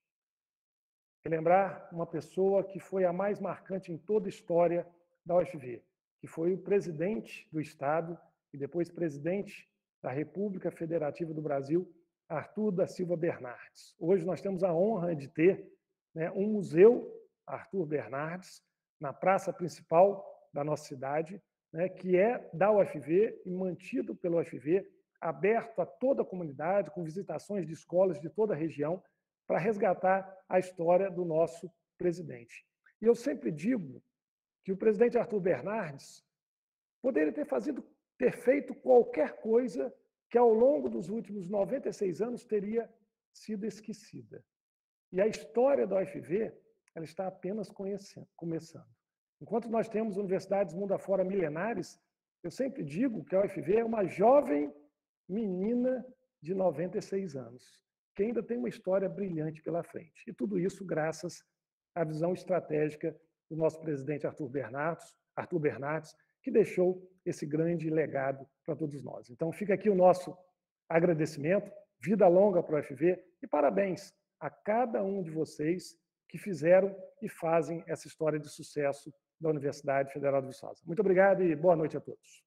relembrar uma pessoa que foi a mais marcante em toda a história da UFV, que foi o presidente do Estado e depois presidente da República Federativa do Brasil, Arthur da Silva Bernardes. Hoje nós temos a honra de ter, né, um museu Arthur Bernardes na praça principal da nossa cidade, né, que é da UFV e mantido pela UFV, aberto a toda a comunidade, com visitações de escolas de toda a região, para resgatar a história do nosso presidente. E eu sempre digo que o presidente Arthur Bernardes poderia ter feito qualquer coisa que, ao longo dos últimos 96 anos, teria sido esquecida. E a história da UFV ela está apenas começando. Enquanto nós temos universidades mundo afora milenares, eu sempre digo que a UFV é uma jovem menina de 96 anos, que ainda tem uma história brilhante pela frente. E tudo isso graças à visão estratégica do nosso presidente Arthur Bernardes, que deixou esse grande legado para todos nós. Então, fica aqui o nosso agradecimento, vida longa para a UFV e parabéns a cada um de vocês que fizeram e fazem essa história de sucesso da Universidade Federal de Viçosa. Muito obrigado e boa noite a todos.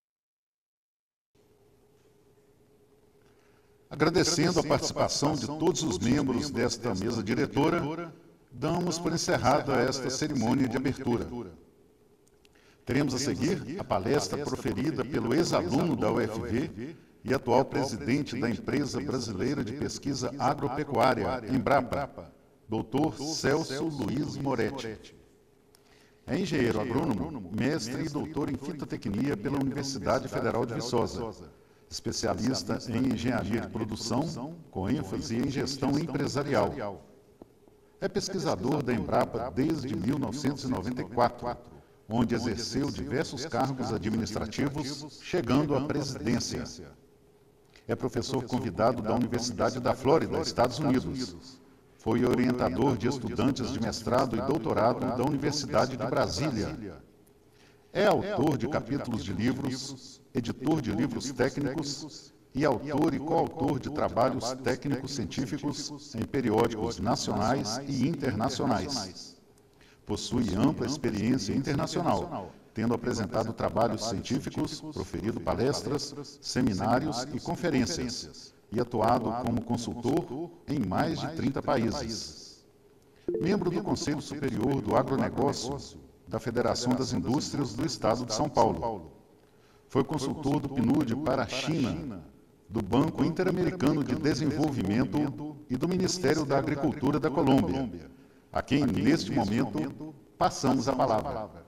Agradecendo a participação de todos os membros desta mesa diretora, damos por encerrada esta cerimônia de abertura. Teremos a seguir a palestra proferida pelo ex-aluno da UFV e atual presidente da Empresa Brasileira de Pesquisa Agropecuária, Embrapa, Dr. Celso Luiz Moretti. É engenheiro agrônomo, mestre e doutor em fitotecnia pela Universidade Federal de Viçosa, especialista em engenharia de produção, com ênfase em gestão empresarial. É pesquisador da Embrapa desde 1994, onde exerceu diversos cargos administrativos, chegando à presidência. É professor convidado da Universidade da Flórida, Estados Unidos. Foi orientador de estudantes de mestrado e doutorado da Universidade de Brasília. É autor de capítulos de livros, editor de livros técnicos e autor e coautor de trabalhos técnicos científicos em periódicos nacionais e internacionais. Possui ampla experiência internacional, tendo apresentado trabalhos científicos, proferido palestras, seminários e conferências, e atuado como consultor em mais de 30 países. Membro do Conselho Superior do Agronegócio da Federação das Indústrias do Estado de São Paulo. Foi consultor do PNUD para a China, do Banco Interamericano de Desenvolvimento e do Ministério da Agricultura da Colômbia, a quem, neste momento, passamos a palavra.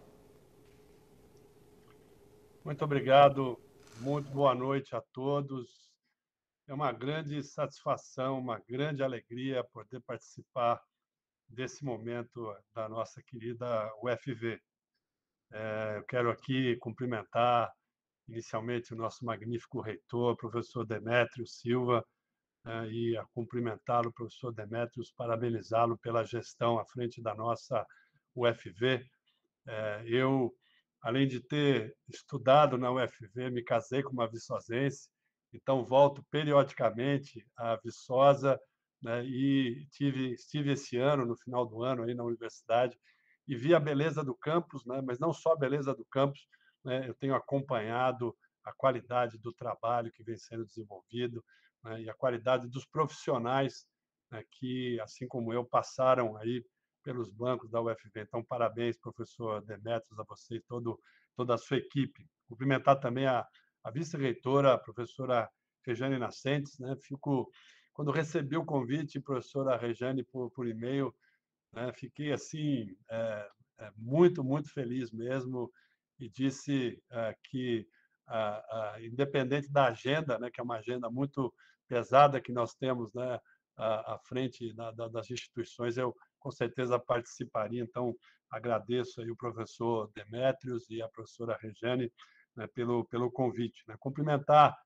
Muito obrigado, muito boa noite a todos. É uma grande satisfação, uma grande alegria poder participar desse momento da nossa querida UFV. Eu quero aqui cumprimentar inicialmente o nosso magnífico reitor, professor Demétrio Silva, e a cumprimentá-lo, professor Demétrios, parabenizá-lo pela gestão à frente da nossa UFV. Eu, além de ter estudado na UFV, me casei com uma viçosense, então volto periodicamente a Viçosa, né, e estive esse ano, no final do ano, aí na universidade, e vi a beleza do campus, né, mas não só a beleza do campus, né, eu tenho acompanhado a qualidade do trabalho que vem sendo desenvolvido, né, e a qualidade dos profissionais, né, que, assim como eu, passaram aí pelos bancos da UFV. Então, parabéns, professor Demétrios, a você e toda a sua equipe. Cumprimentar também a vice-reitora, a professora Rejane Nascentes, né? Quando recebi o convite, professora Rejane, por e-mail, né? Fiquei assim muito, muito feliz mesmo, e disse que, independente da agenda, né, que é uma agenda muito pesada que nós temos, né, à frente das instituições, eu com certeza participaria. Então, agradeço aí o professor Demétrios e a professora Rejane, né, pelo convite, né. Cumprimentar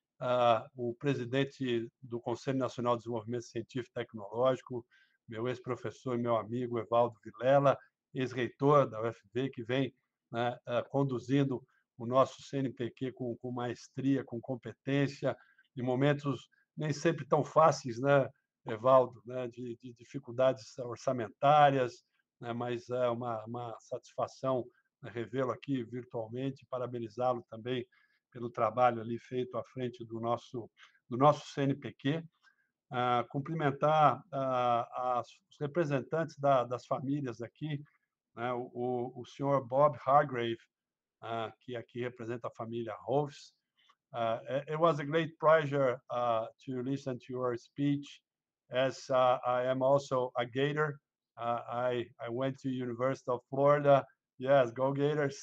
o presidente do Conselho Nacional de Desenvolvimento Científico e Tecnológico, meu ex-professor e meu amigo Evaldo Vilela, ex-reitor da UFV, que vem, né, conduzindo o nosso CNPq com maestria, com competência, em momentos nem sempre tão fáceis, né, Evaldo, né, de dificuldades orçamentárias, né, mas é uma satisfação, né, revê-lo aqui virtualmente, parabenizá-lo também pelo trabalho ali feito à frente do nosso CNPq. Cumprimentar os representantes das famílias aqui, né, o senhor Bob Hargrave, que aqui representa a família Rolfs. It was a great pleasure to listen to your speech, as I am also a Gator. I went to University of Florida. Yes, go Gators.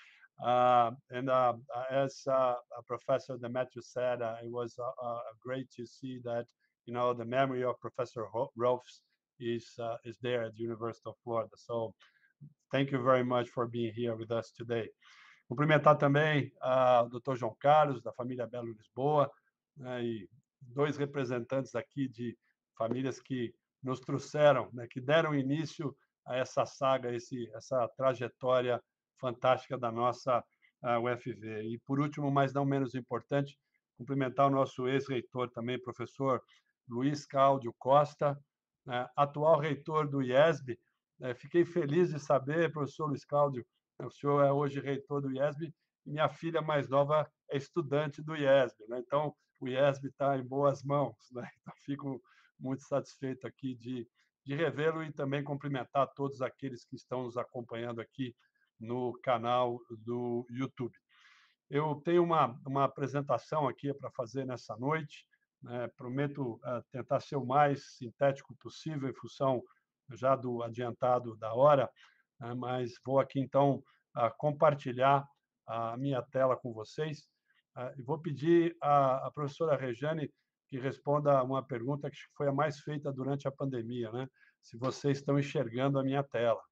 And as Professor Demetrius said, it was great to see that, the memory of Professor Rolfs is there at the University of Florida. So thank you very much for being here with us today. Cumprimentar também o Dr. João Carlos, da família Belo Lisboa, né, e dois representantes aqui de famílias que nos trouxeram, né, que deram início a essa saga, essa trajetória fantástica da nossa UFV. E, por último, mas não menos importante, cumprimentar o nosso ex-reitor também, professor Luiz Cláudio Costa, atual reitor do IESB. Fiquei feliz de saber, professor Luiz Cláudio, o senhor é hoje reitor do IESB, e minha filha mais nova é estudante do IESB, né? Então, o IESB está em boas mãos, né? Então, fico muito satisfeito aqui de revê-lo, e também cumprimentar todos aqueles que estão nos acompanhando aqui no canal do YouTube. Eu tenho uma apresentação aqui para fazer nessa noite, né? Prometo tentar ser o mais sintético possível, em função já do adiantado da hora, mas vou aqui, então, compartilhar a minha tela com vocês, e vou pedir à professora Rejane que responda uma pergunta que foi a mais feita durante a pandemia, né? Se vocês estão enxergando a minha tela.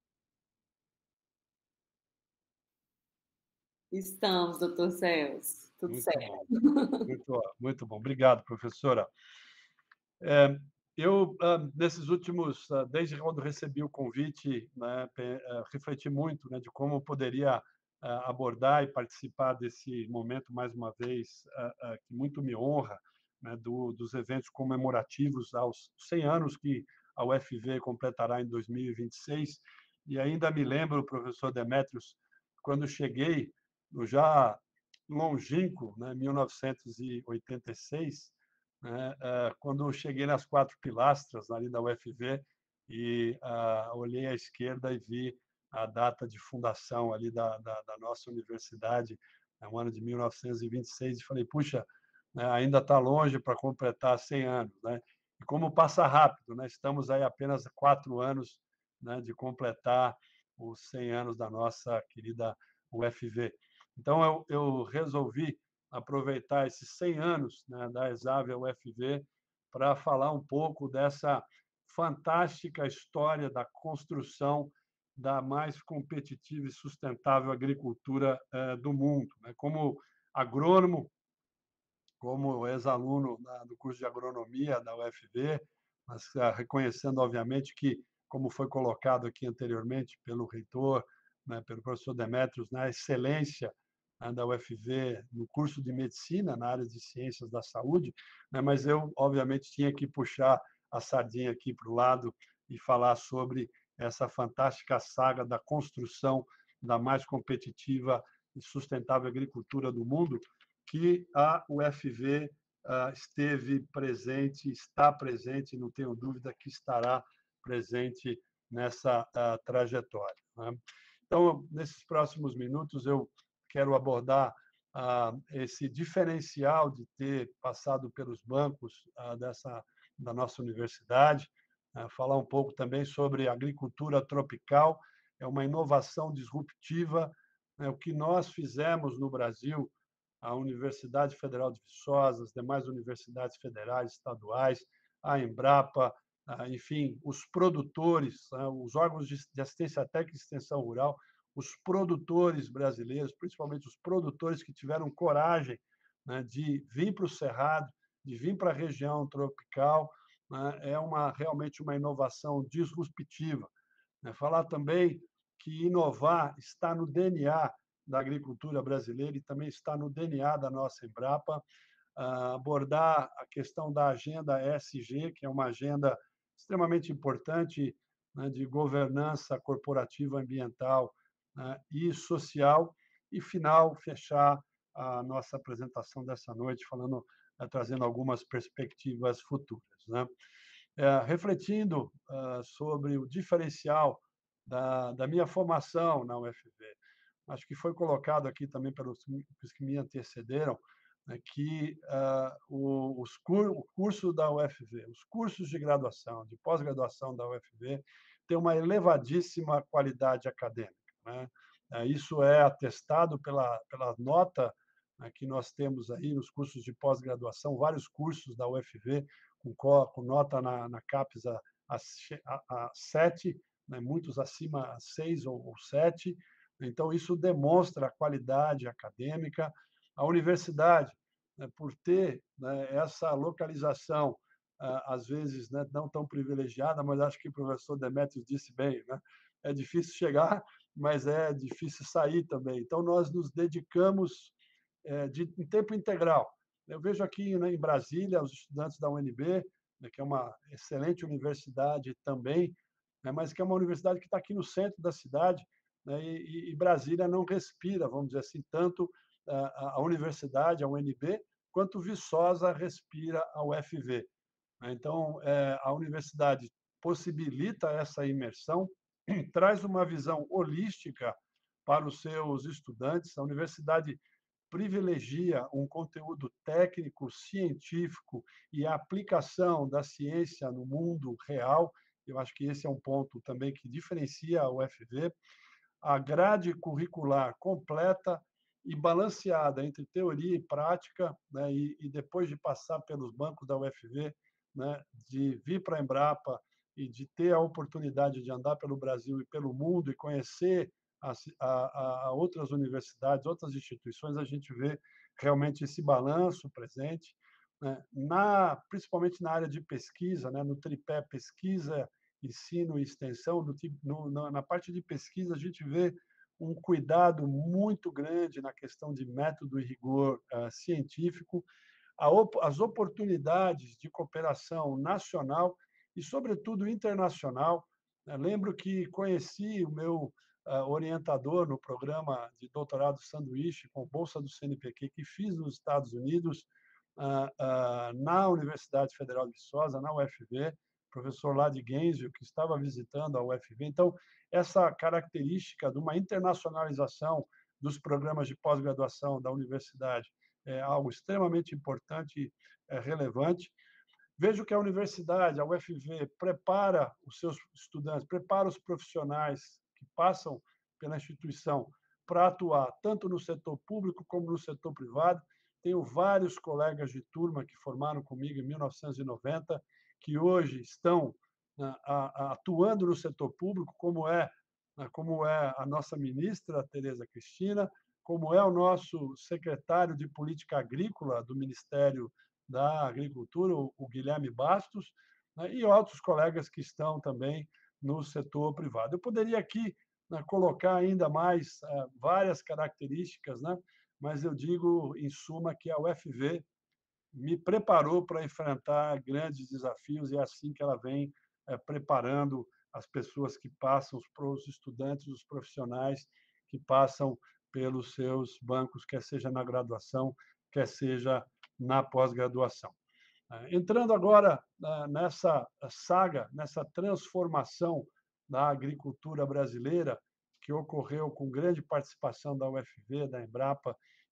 Estamos, doutor Celso. Tudo muito certo. Bom. Muito bom. Obrigado, professora. Eu, nesses últimos, desde quando recebi o convite, né, refleti muito, né, de como poderia abordar e participar desse momento, mais uma vez, que muito me honra, né, dos eventos comemorativos aos 100 anos que a UFV completará em 2026. E ainda me lembro, professor Demétrios, quando cheguei no já longínquo, né, 1986, né, quando eu cheguei nas 4 pilastras ali da UFV e olhei à esquerda e vi a data de fundação ali da nossa universidade, no ano de 1926, e falei, puxa, né, ainda está longe para completar 100 anos, né? E como passa rápido, né? Estamos aí apenas 4 anos, né, de completar os 100 anos da nossa querida UFV. Então, eu resolvi aproveitar esses 100 anos, né, da Exave UFV para falar um pouco dessa fantástica história da construção da mais competitiva e sustentável agricultura do mundo, né? Como agrônomo, como ex-aluno do curso de agronomia da UFV, mas reconhecendo, obviamente, que, como foi colocado aqui anteriormente pelo reitor, né, pelo professor Demétrios, na excelência da UFV no curso de medicina, na área de ciências da saúde, né, mas eu, obviamente, tinha que puxar a sardinha aqui para o lado e falar sobre essa fantástica saga da construção da mais competitiva e sustentável agricultura do mundo, que a UFV esteve presente, está presente, não tenho dúvida que estará presente nessa trajetória, né? Então, nesses próximos minutos, eu quero abordar esse diferencial de ter passado pelos bancos da nossa universidade, falar um pouco também sobre agricultura tropical, é uma inovação disruptiva, o que nós fizemos no Brasil, a Universidade Federal de Viçosa, as demais universidades federais, estaduais, a Embrapa, enfim, os produtores, os órgãos de assistência técnica e extensão rural, os produtores brasileiros, principalmente os produtores que tiveram coragem, né, de vir para o Cerrado, de vir para a região tropical, né, é realmente uma inovação disruptiva. Falar também que inovar está no DNA da agricultura brasileira e também está no DNA da nossa Embrapa, abordar a questão da agenda ESG, que é uma agenda extremamente importante, né, de governança corporativa ambiental, né, e social, e, final, fechar a nossa apresentação dessa noite falando, trazendo algumas perspectivas futuras, né? Refletindo sobre o diferencial da minha formação na UFV, acho que foi colocado aqui também pelos que me antecederam, né, que o curso da UFV, os cursos de graduação, de pós-graduação da UFV, têm uma elevadíssima qualidade acadêmica, né? Isso é atestado pela nota, né, que nós temos aí nos cursos de pós-graduação, vários cursos da UFV com nota na CAPES a 7, né, muitos acima a 6 ou 7. Então, isso demonstra a qualidade acadêmica. A universidade, né, por ter, né, essa localização, às vezes, né, não tão privilegiada, mas acho que o professor Demetrios disse bem, né? É difícil chegar, mas é difícil sair também. Então, nós nos dedicamos em tempo integral. Eu vejo aqui, né, em Brasília os estudantes da UNB, né, que é uma excelente universidade também, né, mas que é uma universidade que está aqui no centro da cidade, né, e Brasília não respira, vamos dizer assim, tanto a universidade, a UNB, quanto Viçosa respira a UFV. Então, a universidade possibilita essa imersão, traz uma visão holística para os seus estudantes. A universidade privilegia um conteúdo técnico, científico e a aplicação da ciência no mundo real. Eu acho que esse é um ponto também que diferencia a UFV. A grade curricular completa e balanceada entre teoria e prática, né, e depois de passar pelos bancos da UFV, né, de vir para a Embrapa e de ter a oportunidade de andar pelo Brasil e pelo mundo e conhecer a outras universidades, outras instituições, a gente vê realmente esse balanço presente, né, principalmente na área de pesquisa, né, no tripé pesquisa, ensino e extensão. Na parte de pesquisa, a gente vê um cuidado muito grande na questão de método e rigor científico, as oportunidades de cooperação nacional e, sobretudo, internacional. Lembro que conheci o meu orientador no programa de doutorado sanduíche com bolsa do CNPq, que fiz nos Estados Unidos, na Universidade Federal de Viçosa, na UFV, professor lá de Genzio, que estava visitando a UFV. Então, essa característica de uma internacionalização dos programas de pós-graduação da universidade é algo extremamente importante e relevante. Vejo que a universidade, a UFV, prepara os seus estudantes, prepara os profissionais que passam pela instituição para atuar tanto no setor público como no setor privado. Tenho vários colegas de turma que formaram comigo em 1990, que hoje estão atuando no setor público, como é a nossa ministra, Tereza Cristina, como é o nosso secretário de Política Agrícola do Ministério da Agricultura, o Guilherme Bastos, né, e outros colegas que estão também no setor privado. Eu poderia aqui, né, colocar ainda mais várias características, né, mas eu digo, em suma, que a UFV me preparou para enfrentar grandes desafios, e é assim que ela vem preparando as pessoas que passam, os estudantes, os profissionais que passam pelos seus bancos, quer seja na graduação, quer seja na pós-graduação. Entrando agora nessa saga, nessa transformação da agricultura brasileira, que ocorreu com grande participação da UFV, da Embrapa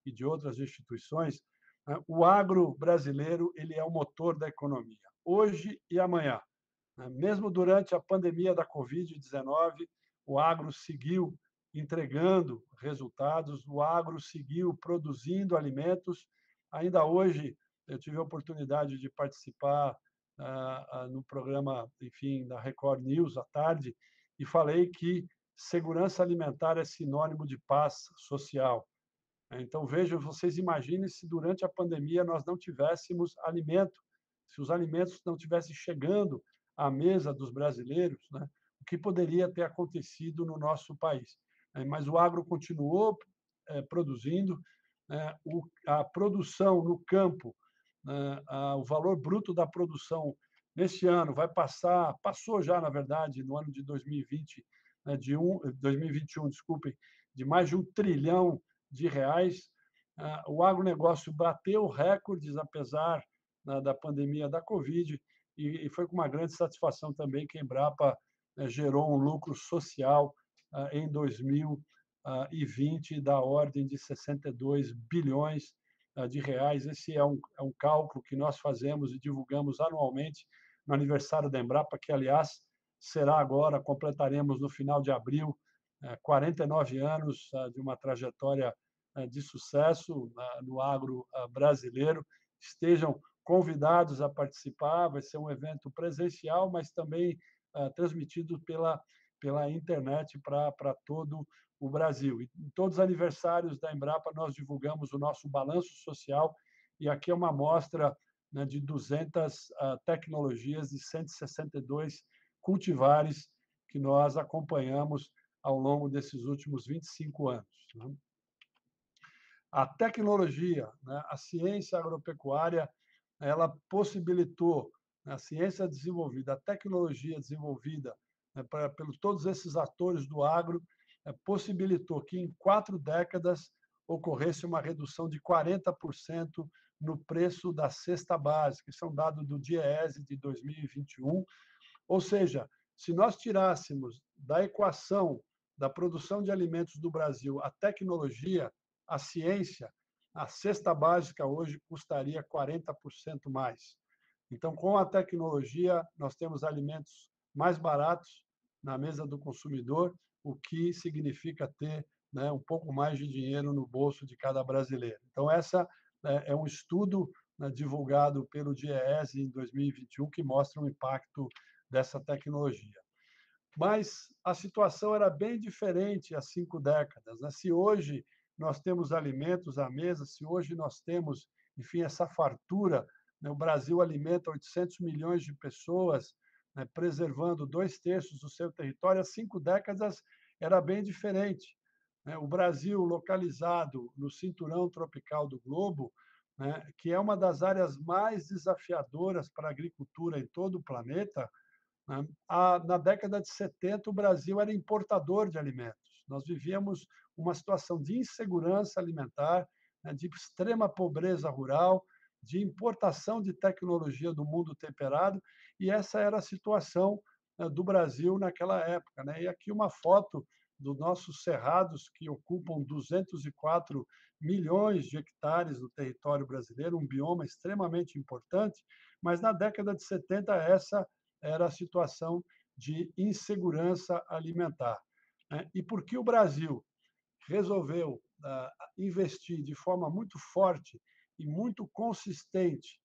e de outras instituições, o agro brasileiro ele é o motor da economia, hoje e amanhã. Mesmo durante a pandemia da Covid-19, o agro seguiu entregando resultados, o agro seguiu produzindo alimentos. Ainda hoje, eu tive a oportunidade de participar no programa, enfim, da Record News à tarde, e falei que segurança alimentar é sinônimo de paz social. Então, vejam, vocês imaginem se durante a pandemia nós não tivéssemos alimento, se os alimentos não estivessem chegando à mesa dos brasileiros, né? O que poderia ter acontecido no nosso país. Mas o agro continuou produzindo, a produção no campo, o valor bruto da produção neste ano passou já, na verdade, no ano de 2020, 2021, desculpem, de mais de R$1 trilhão. O agronegócio bateu recordes, apesar da pandemia da Covid, e foi com uma grande satisfação também que a Embrapa gerou um lucro social em 2020 da ordem de 62 bilhões de reais. Esse é um cálculo que nós fazemos e divulgamos anualmente no aniversário da Embrapa, que, aliás, será agora, completaremos no final de abril, 49 anos de uma trajetória de sucesso no agro brasileiro. Estejam convidados a participar, vai ser um evento presencial, mas também transmitido pela internet para todo o Brasil. E em todos os aniversários da Embrapa, nós divulgamos o nosso balanço social, e aqui é uma amostra de 200 tecnologias e 162 cultivares que nós acompanhamos ao longo desses últimos 25 anos. A tecnologia, a ciência agropecuária, ela possibilitou, a ciência desenvolvida, a tecnologia desenvolvida pelos todos esses atores do agro, possibilitou que em 4 décadas ocorresse uma redução de 40% no preço da cesta básica. Isso é um dado do DIEESE de 2021. Ou seja, se nós tirássemos da equação da produção de alimentos do Brasil a tecnologia, a ciência, a cesta básica hoje custaria 40% mais. Então, com a tecnologia, nós temos alimentos mais baratos na mesa do consumidor, o que significa ter um pouco mais de dinheiro no bolso de cada brasileiro. Então, essa é um estudo divulgado pelo DIEESE em 2021 que mostra o impacto dessa tecnologia. Mas a situação era bem diferente há 5 décadas. Se hoje nós temos alimentos à mesa, se hoje nós temos, enfim, essa fartura, o Brasil alimenta 800 milhões de pessoas, preservando 2/3 do seu território, há 5 décadas era bem diferente. O Brasil, localizado no cinturão tropical do globo, que é uma das áreas mais desafiadoras para a agricultura em todo o planeta, na década de 70, o Brasil era importador de alimentos. Nós vivíamos uma situação de insegurança alimentar, de extrema pobreza rural, de importação de tecnologia do mundo temperado, e essa era a situação do Brasil naquela época. E aqui uma foto dos nossos cerrados, que ocupam 204 milhões de hectares no território brasileiro, um bioma extremamente importante, mas na década de 70 essa era a situação de insegurança alimentar. E por que o Brasil resolveu investir de forma muito forte e muito consistente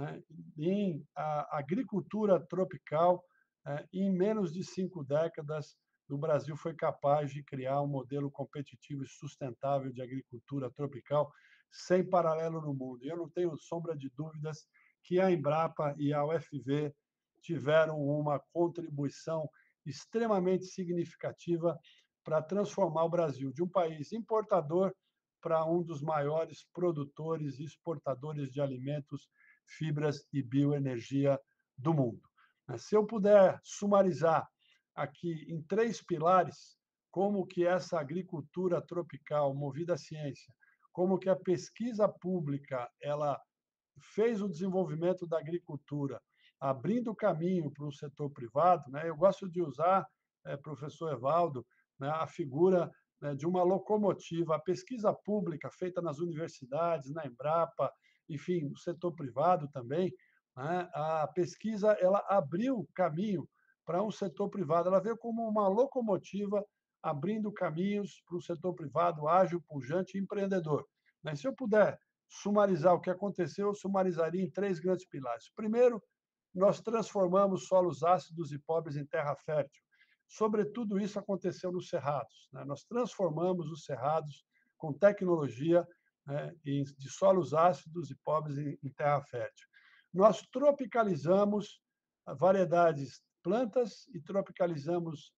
em agricultura tropical? Em menos de 5 décadas, o Brasil foi capaz de criar um modelo competitivo e sustentável de agricultura tropical sem paralelo no mundo. E eu não tenho sombra de dúvidas que a Embrapa e a UFV tiveram uma contribuição extremamente significativa para transformar o Brasil de um país importador para um dos maiores produtores e exportadores de alimentos, fibras e bioenergia do mundo. Se eu puder sumarizar aqui em 3 pilares como que essa agricultura tropical movida à ciência, como que a pesquisa pública ela fez o desenvolvimento da agricultura, abrindo caminho para o setor privado, eu gosto de usar, professor Evaldo, a figura né, de uma locomotiva. A pesquisa pública feita nas universidades, na Embrapa, enfim, no setor privado também, né, a pesquisa ela abriu caminho para um setor privado. Ela veio como uma locomotiva abrindo caminhos para o setor privado ágil, pujante e empreendedor. Mas, se eu puder sumarizar o que aconteceu, eu sumarizaria em 3 grandes pilares. Primeiro, nós transformamos solos ácidos e pobres em terra fértil. Sobretudo, isso aconteceu nos cerrados, né? Nós transformamos os cerrados com tecnologia, né, de solos ácidos e pobres em terra fértil. Nós tropicalizamos variedades plantas e tropicalizamos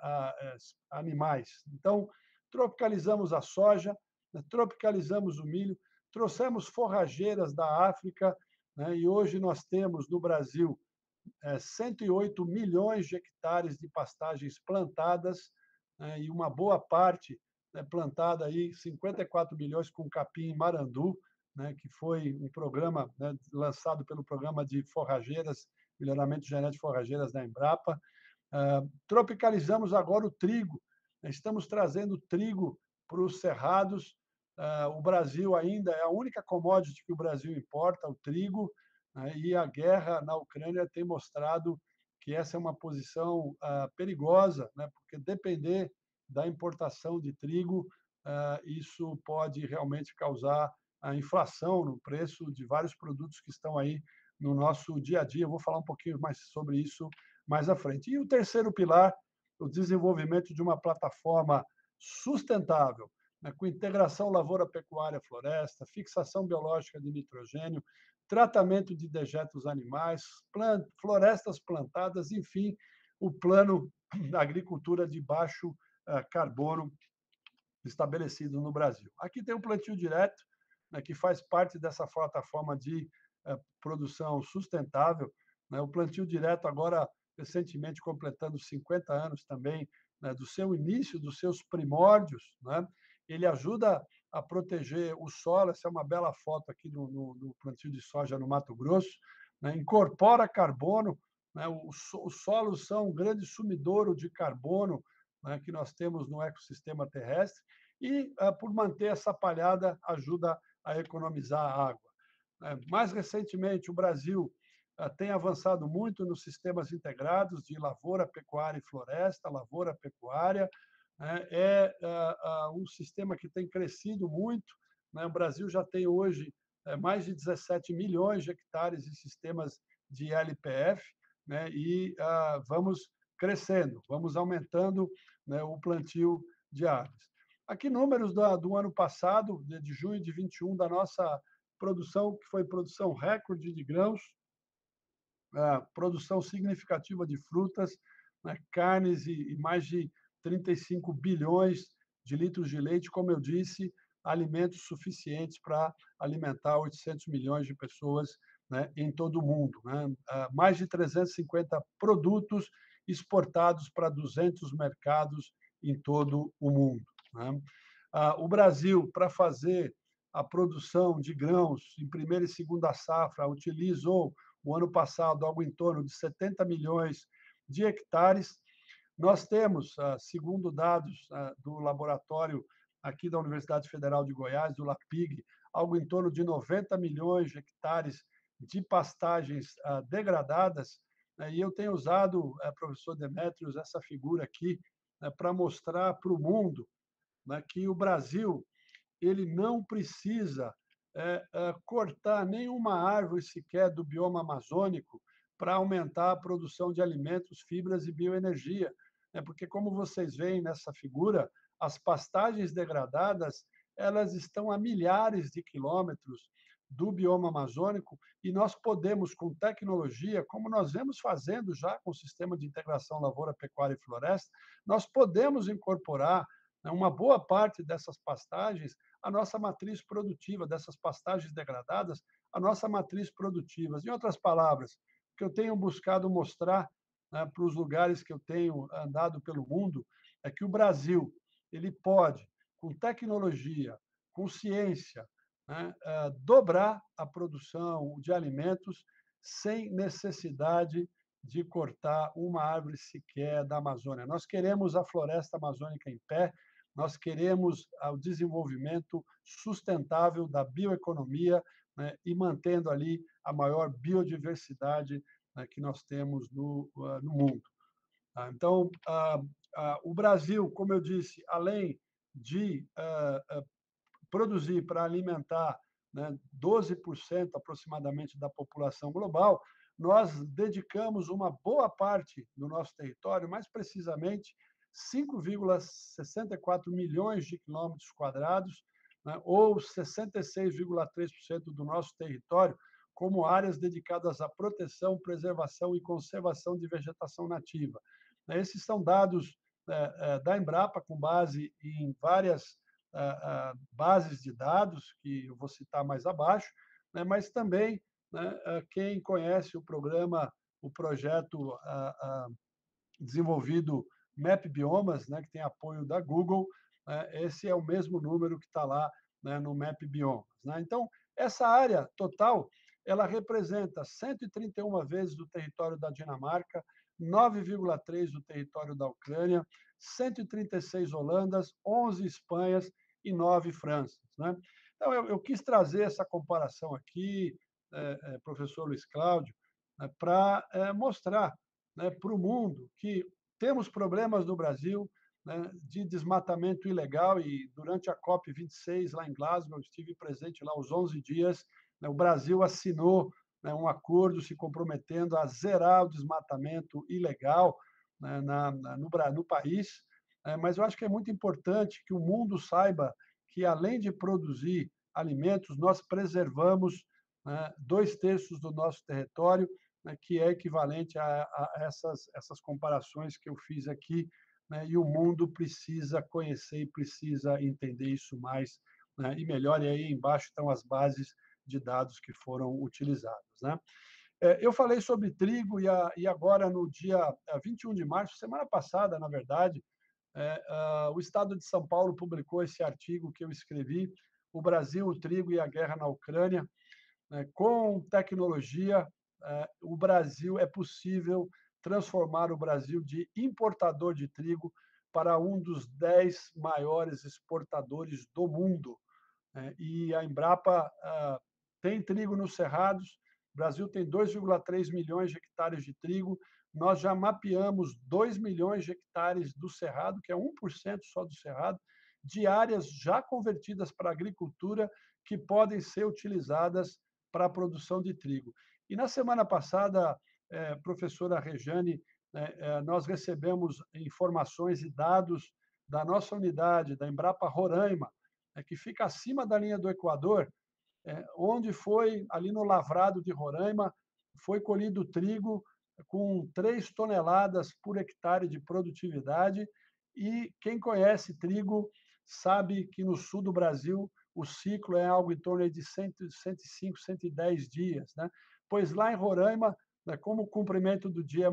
animais. Então, tropicalizamos a soja, né, tropicalizamos o milho, trouxemos forrageiras da África, né, e hoje nós temos no Brasil 108 milhões de hectares de pastagens plantadas, né, e uma boa parte, né, plantada aí, 54 milhões com capim em Marandu, né, que foi um programa, né, lançado pelo Programa de Forrageiras, Melhoramento Genético de Forrageiras da Embrapa. Tropicalizamos agora o trigo, né, estamos trazendo trigo para os cerrados. O Brasil ainda é a única commodity que o Brasil importa, o trigo, né, e a guerra na Ucrânia tem mostrado que essa é uma posição perigosa, né, porque depender da importação de trigo, isso pode realmente causar a inflação no preço de vários produtos que estão aí no nosso dia a dia. Eu vou falar um pouquinho mais sobre isso mais à frente. E o terceiro pilar, o desenvolvimento de uma plataforma sustentável, né, com integração lavoura-pecuária-floresta, fixação biológica de nitrogênio, tratamento de dejetos animais, florestas plantadas, enfim, o plano da agricultura de baixo carbono estabelecido no Brasil. Aqui tem o plantio direto, né, que faz parte dessa plataforma de produção sustentável, né? O plantio direto agora, recentemente, completando 50 anos também, né, do seu início, dos seus primórdios, né? Ele ajuda a proteger o solo. Essa é uma bela foto aqui do plantio de soja no Mato Grosso, né? Incorpora carbono, né? Os solos são um grande sumidouro de carbono, né, que nós temos no ecossistema terrestre, e, por manter essa palhada, ajuda a economizar a água. Mais recentemente, o Brasil tem avançado muito nos sistemas integrados de lavoura, pecuária e floresta. Lavoura, pecuária, né, é um sistema que tem crescido muito, né? O Brasil já tem hoje mais de 17 milhões de hectares de sistemas de LPF, né? E vamos crescendo, vamos aumentando, né, o plantio de árvores. Aqui números do ano passado, de junho de 21, da nossa produção, que foi produção recorde de grãos, produção significativa de frutas, né, carnes e mais de 35 bilhões de litros de leite, como eu disse, alimentos suficientes para alimentar 800 milhões de pessoas, né, em todo o mundo, né? Mais de 350 produtos exportados para 200 mercados em todo o mundo, né? O Brasil, para fazer a produção de grãos em primeira e segunda safra, utilizou o ano passado algo em torno de 70 milhões de hectares. Nós temos, segundo dados do laboratório aqui da Universidade Federal de Goiás, do LAPIG, algo em torno de 90 milhões de hectares de pastagens degradadas, e eu tenho usado, professor Demétrios, essa figura aqui para mostrar para o mundo, né, que o Brasil ele não precisa cortar nenhuma árvore sequer do bioma amazônico para aumentar a produção de alimentos, fibras e bioenergia. Porque, como vocês veem nessa figura, as pastagens degradadas elas estão a milhares de quilômetros do bioma amazônico, e nós podemos, com tecnologia, como nós vemos fazendo já com o sistema de integração lavoura, pecuária e floresta, nós podemos incorporar uma boa parte dessas pastagens a nossa matriz produtiva, dessas pastagens degradadas, a nossa matriz produtiva. Em outras palavras, o que eu tenho buscado mostrar, né, para os lugares que eu tenho andado pelo mundo, é que o Brasil ele pode, com tecnologia, com ciência, né, dobrar a produção de alimentos sem necessidade de cortar uma árvore sequer da Amazônia. Nós queremos a floresta amazônica em pé, nós queremos o desenvolvimento sustentável da bioeconomia, né, e mantendo ali a maior biodiversidade, né, que nós temos no mundo. Então, o Brasil, como eu disse, além de produzir para alimentar, né, 12% aproximadamente da população global, nós dedicamos uma boa parte do nosso território, mais precisamente 5,64 milhões de quilômetros quadrados, né, ou 66,3% do nosso território, como áreas dedicadas à proteção, preservação e conservação de vegetação nativa. Esses são dados da Embrapa, com base em várias bases de dados, que eu vou citar mais abaixo, né, mas também, né, quem conhece o projeto desenvolvido Map Biomas, né, que tem apoio da Google, esse é o mesmo número que está lá, né, no Map Biomas. Né? Então, essa área total, ela representa 131 vezes o território da Dinamarca, 9,3 do território da Ucrânia, 136 Holandas, 11 Espanhas e 9 Franças. Né? Então, eu quis trazer essa comparação aqui, professor Luiz Cláudio, para mostrar, né, para o mundo que temos problemas no Brasil, né, de desmatamento ilegal, e durante a COP26, lá em Glasgow, eu estive presente lá os 11 dias, né, o Brasil assinou, né, um acordo se comprometendo a zerar o desmatamento ilegal, né, no país, mas eu acho que é muito importante que o mundo saiba que, além de produzir alimentos, nós preservamos, né, 2/3 do nosso território, né, que é equivalente a essas comparações que eu fiz aqui, né, e o mundo precisa conhecer e precisa entender isso mais, né, e melhor. E aí embaixo estão as bases de dados que foram utilizados. Né? Eu falei sobre trigo e agora, no dia 21 de março, semana passada, na verdade, o Estado de São Paulo publicou esse artigo que eu escrevi, O Brasil, o Trigo e a Guerra na Ucrânia. Com tecnologia, o Brasil é possível transformar o Brasil de importador de trigo para um dos 10 maiores exportadores do mundo. E a Embrapa tem trigo nos cerrados. O Brasil tem 2,3 milhões de hectares de trigo. Nós já mapeamos 2 milhões de hectares do cerrado, que é 1% só do cerrado, de áreas já convertidas para a agricultura, que podem ser utilizadas para a produção de trigo. E na semana passada, professora Rejane, nós recebemos informações e dados da nossa unidade, da Embrapa Roraima, que fica acima da linha do Equador, onde foi, ali no Lavrado de Roraima, foi colhido trigo com 3 toneladas por hectare de produtividade, e quem conhece trigo sabe que no sul do Brasil o ciclo é algo em torno de 105, 110 dias. Né? Pois lá em Roraima, né, como o comprimento do dia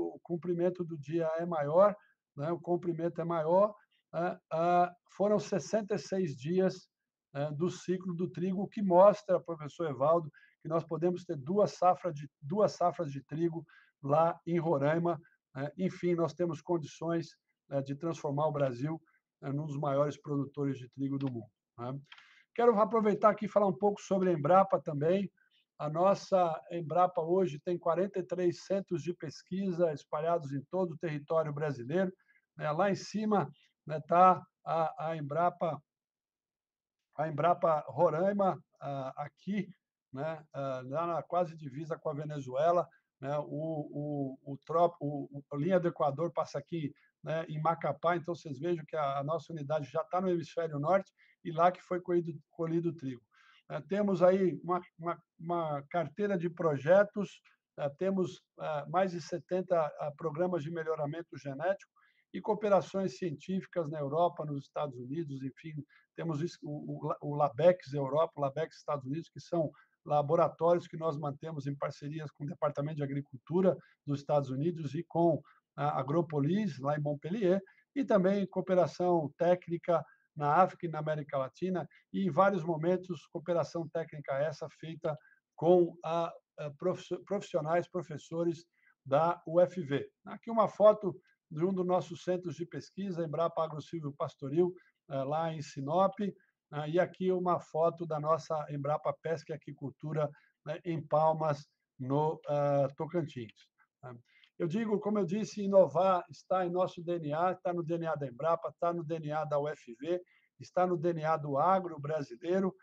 é maior, né, o comprimento é maior, foram 66 dias do ciclo do trigo, o que mostra, professor Evaldo, que nós podemos ter duas safras de trigo lá em Roraima. Enfim, nós temos condições de transformar o Brasil num dos maiores produtores de trigo do mundo. Quero aproveitar aqui e falar um pouco sobre a Embrapa também. A nossa Embrapa hoje tem 43 centros de pesquisa espalhados em todo o território brasileiro. Lá em cima está a Embrapa Roraima, aqui, né, lá na quase divisa com a Venezuela. Né, a linha do Equador passa aqui, né, em Macapá, então vocês vejam que a nossa unidade já está no hemisfério norte, e lá que foi colhido o trigo. Temos aí uma carteira de projetos, temos mais de 70 programas de melhoramento genético e cooperações científicas na Europa, nos Estados Unidos, enfim, temos o LABEX Europa, o LABEX Estados Unidos, que são laboratórios que nós mantemos em parcerias com o Departamento de Agricultura dos Estados Unidos e com a Agropolis, lá em Montpellier, e também cooperação técnica na África e na América Latina, e em vários momentos cooperação técnica essa feita com profissionais, professores da UFV. Aqui uma foto de um dos nossos centros de pesquisa, Embrapa Agrosilvio Pastoril, lá em Sinop, e aqui uma foto da nossa Embrapa Pesca e Aquicultura, né, em Palmas, no Tocantins. Eu digo, como eu disse, inovar está em nosso DNA, está no DNA da Embrapa, está no DNA da UFV, está no DNA do agro brasileiro.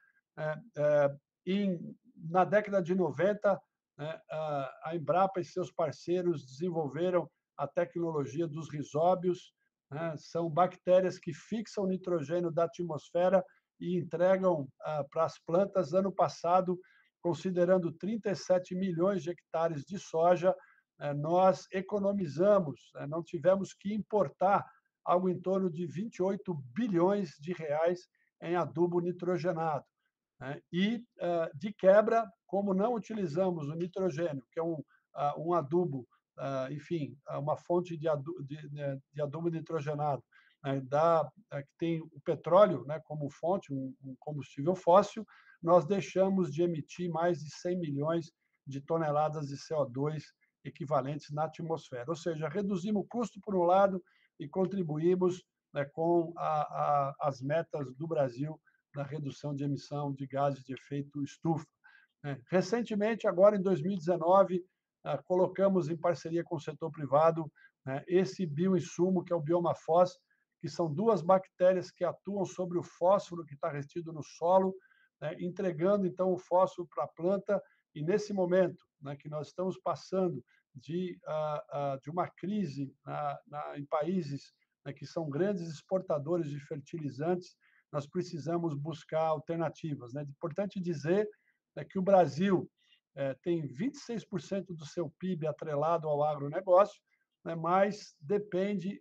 Na década de 90, né, a Embrapa e seus parceiros desenvolveram a tecnologia dos risóbios, né, são bactérias que fixam o nitrogênio da atmosfera e entregam para as plantas. Ano passado, considerando 37 milhões de hectares de soja, nós economizamos, não tivemos que importar algo em torno de 28 bilhões de reais em adubo nitrogenado. E, de quebra, como não utilizamos o nitrogênio, que é um adubo, enfim, uma fonte de adubo nitrogenado, que tem o petróleo, né, como fonte, um combustível fóssil, nós deixamos de emitir mais de 100 milhões de toneladas de CO2 equivalentes na atmosfera. Ou seja, reduzimos o custo, por um lado, e contribuímos, né, com as metas do Brasil na redução de emissão de gases de efeito estufa. Recentemente, agora em 2019, colocamos em parceria com o setor privado esse bioinsumo, que é o Biomafós, que são duas bactérias que atuam sobre o fósforo que está retido no solo, entregando, então, o fósforo para a planta. E, nesse momento, que nós estamos passando de uma crise em países que são grandes exportadores de fertilizantes, nós precisamos buscar alternativas. É importante dizer que o Brasil tem 26% do seu PIB atrelado ao agronegócio, mas depende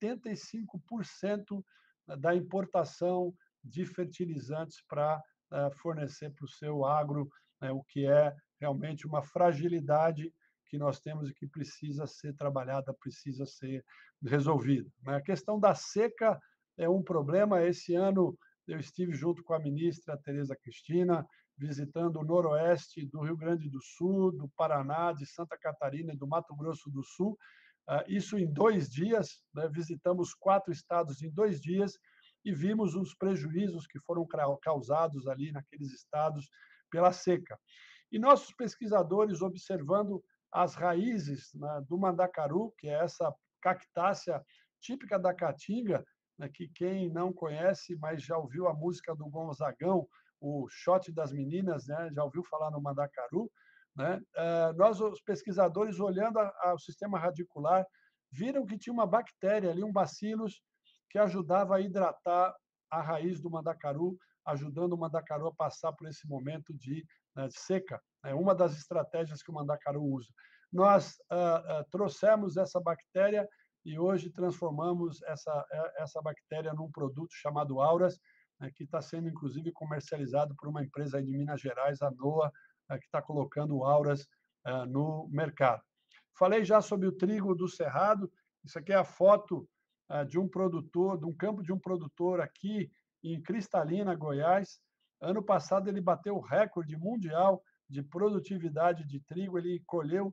85% da importação de fertilizantes para fornecer para o seu agro, o que é realmente uma fragilidade que nós temos e que precisa ser trabalhada, precisa ser resolvida. A questão da seca é um problema. Esse ano eu estive junto com a ministra Tereza Cristina, visitando o noroeste do Rio Grande do Sul, do Paraná, de Santa Catarina e do Mato Grosso do Sul. Isso em 2 dias, visitamos 4 estados em 2 dias e vimos os prejuízos que foram causados ali naqueles estados pela seca. E nossos pesquisadores, observando as raízes do mandacaru, que é essa cactácea típica da Caatinga, que quem não conhece, mas já ouviu a música do Gonzagão, o Shot das Meninas, já ouviu falar no mandacaru, nós, os pesquisadores, olhando o sistema radicular, viram que tinha uma bactéria ali, um bacillus, que ajudava a hidratar a raiz do mandacaru, ajudando o mandacaru a passar por esse momento de seca. É uma das estratégias que o mandacaru usa. Nós trouxemos essa bactéria e hoje transformamos essa bactéria num produto chamado Auras, que está sendo, inclusive, comercializado por uma empresa aí de Minas Gerais, a NOA, que está colocando o Auras no mercado. Falei já sobre o trigo do Cerrado. Isso aqui é a foto de um produtor, de um campo de um produtor aqui em Cristalina, Goiás. Ano passado, ele bateu o recorde mundial de produtividade de trigo. Ele colheu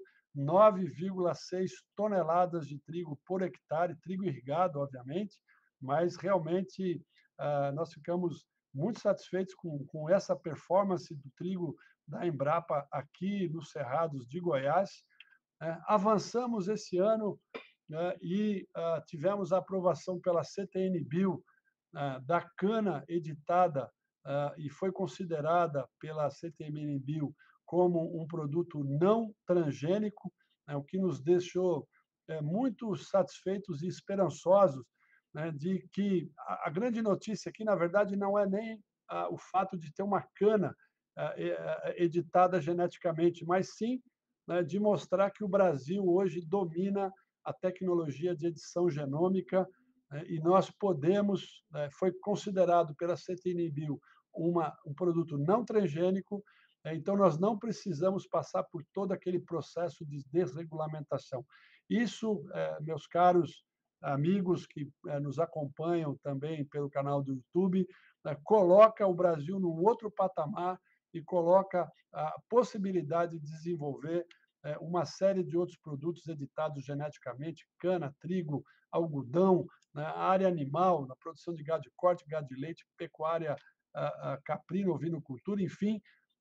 9,6 toneladas de trigo por hectare, trigo irrigado, obviamente, mas realmente nós ficamos muito satisfeitos com essa performance do trigo da Embrapa aqui nos Cerrados de Goiás. Avançamos esse ano e tivemos a aprovação pela CTN-Bio da cana editada e foi considerada pela CTN-Bio como um produto não transgênico, o que nos deixou muito satisfeitos e esperançosos, de que a grande notícia aqui, na verdade, não é nem o fato de ter uma cana editada geneticamente, mas sim de mostrar que o Brasil hoje domina a tecnologia de edição genômica e nós podemos, foi considerado pela CTN-Bio um produto não transgênico, então nós não precisamos passar por todo aquele processo de desregulamentação. Isso, meus caros amigos que nos acompanham também pelo canal do YouTube, coloca o Brasil num outro patamar e coloca a possibilidade de desenvolver uma série de outros produtos editados geneticamente, cana, trigo, algodão, na área animal, na produção de gado de corte, gado de leite, pecuária caprina, ovinocultura, enfim,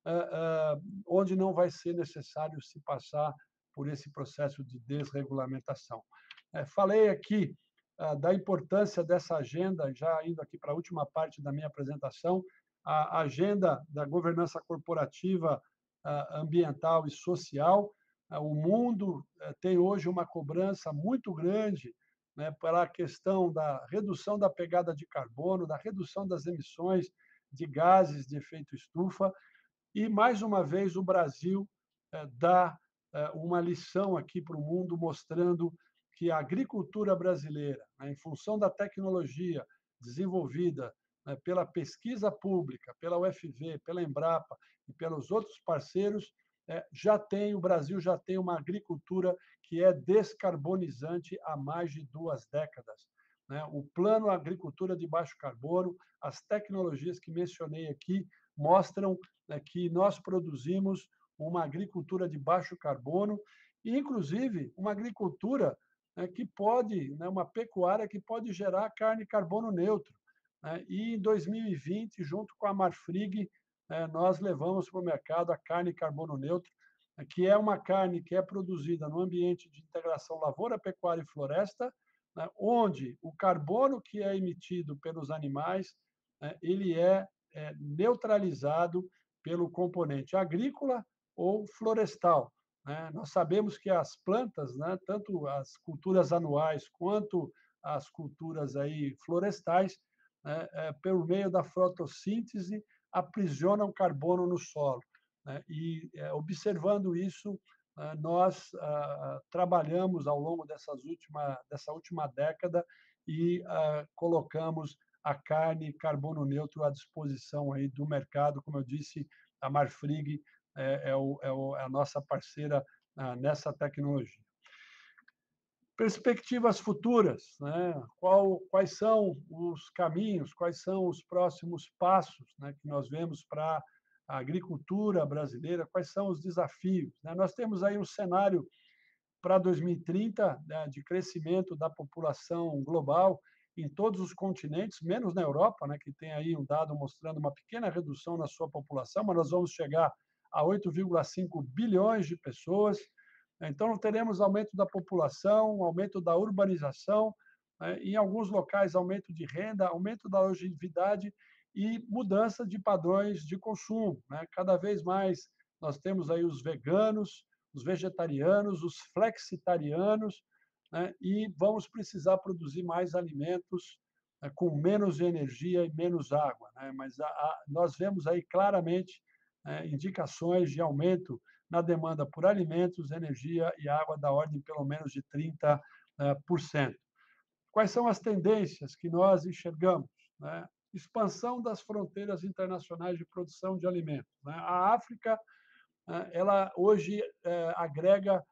onde não vai ser necessário se passar por esse processo de desregulamentação. Falei aqui da importância dessa agenda, já indo aqui para a última parte da minha apresentação, a agenda da governança corporativa, ambiental e social. O mundo tem hoje uma cobrança muito grande, né, para a questão da redução da pegada de carbono, da redução das emissões de gases de efeito estufa. E, mais uma vez, o Brasil dá uma lição aqui para o mundo, mostrando que a agricultura brasileira, em função da tecnologia desenvolvida pela pesquisa pública, pela UFV, pela Embrapa e pelos outros parceiros, o Brasil já tem uma agricultura que é descarbonizante há mais de 2 décadas. O Plano Agricultura de Baixo Carbono, as tecnologias que mencionei aqui, mostram que nós produzimos uma agricultura de baixo carbono e, inclusive, uma agricultura que pode, uma pecuária que pode gerar carne carbono neutro. E, em 2020, junto com a Marfrig, nós levamos para o mercado a carne carbono neutro, que é uma carne que é produzida no ambiente de integração lavoura, pecuária e floresta, onde o carbono que é emitido pelos animais ele é neutralizado pelo componente agrícola ou florestal. Nós sabemos que as plantas, tanto as culturas anuais quanto as culturas florestais, pelo meio da fotossíntese, aprisionam carbono no solo. E, observando isso, nós trabalhamos ao longo dessa última década e colocamos a carne carbono neutro à disposição aí do mercado. Como eu disse, a Marfrig é a nossa parceira nessa tecnologia. Perspectivas futuras, quais são os caminhos, quais são os próximos passos que nós vemos para a agricultura brasileira, quais são os desafios? Nós temos aí um cenário para 2030 de crescimento da população global em todos os continentes, menos na Europa, que tem aí um dado mostrando uma pequena redução na sua população, mas nós vamos chegar a 8,5 bilhões de pessoas. Então, teremos aumento da população, aumento da urbanização, em alguns locais, aumento de renda, aumento da longevidade e mudança de padrões de consumo. Cada vez mais nós temos aí os veganos, os vegetarianos, os flexitarianos, e vamos precisar produzir mais alimentos com menos energia e menos água. Mas nós vemos aí claramente indicações de aumento na demanda por alimentos, energia e água da ordem pelo menos de 30%. Quais são as tendências que nós enxergamos? Expansão das fronteiras internacionais de produção de alimentos. A África, ela hoje agrega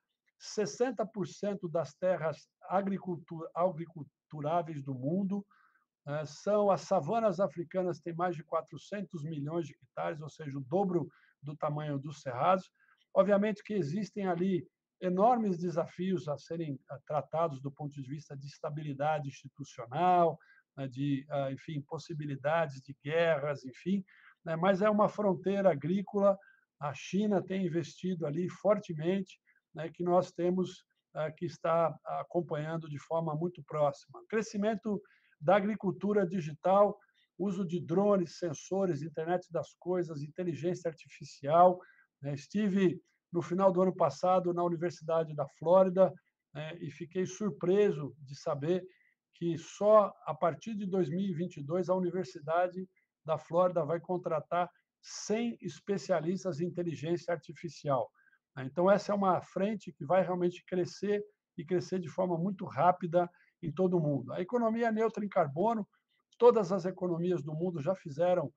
60% das terras agriculturáveis do mundo. São as savanas africanas, têm mais de 400 milhões de hectares, ou seja, o dobro do tamanho dos cerrados. Obviamente que existem ali enormes desafios a serem tratados do ponto de vista de estabilidade institucional, de, enfim, possibilidades de guerras, enfim, mas é uma fronteira agrícola. A China tem investido ali fortemente, que nós temos que estar acompanhando de forma muito próxima. Crescimento da agricultura digital, uso de drones, sensores, internet das coisas, inteligência artificial. Estive, no final do ano passado, na Universidade da Flórida e fiquei surpreso de saber que só a partir de 2022 a Universidade da Flórida vai contratar 100 especialistas em inteligência artificial. Então, essa é uma frente que vai realmente crescer e crescer de forma muito rápida em todo o mundo. A economia neutra em carbono, todas as economias do mundo já fizeram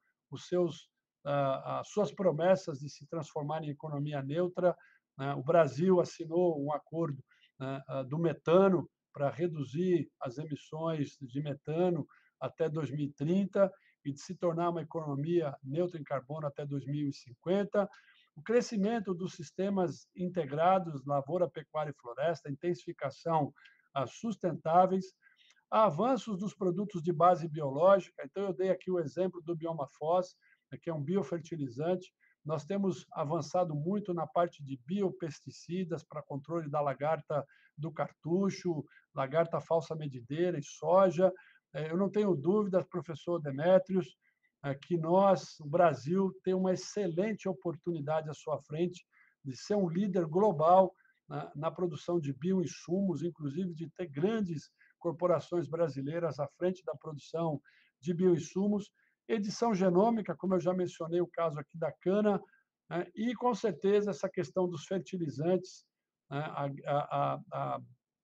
as suas promessas de se transformar em economia neutra. O Brasil assinou um acordo do metano para reduzir as emissões de metano até 2030 e de se tornar uma economia neutra em carbono até 2050. o crescimento dos sistemas integrados, lavoura, pecuária e floresta, intensificação sustentáveis, avanços dos produtos de base biológica. Então, eu dei aqui o exemplo do Bioma Foz, que é um biofertilizante. Nós temos avançado muito na parte de biopesticidas para controle da lagarta do cartucho, lagarta falsa medideira e soja. Eu não tenho dúvidas, professor Demétrios, que nós, o Brasil, tem uma excelente oportunidade à sua frente de ser um líder global na produção de bioinsumos, inclusive de ter grandes corporações brasileiras à frente da produção de bioinsumos, edição genômica, como eu já mencionei o caso aqui da cana, e, com certeza, essa questão dos fertilizantes. A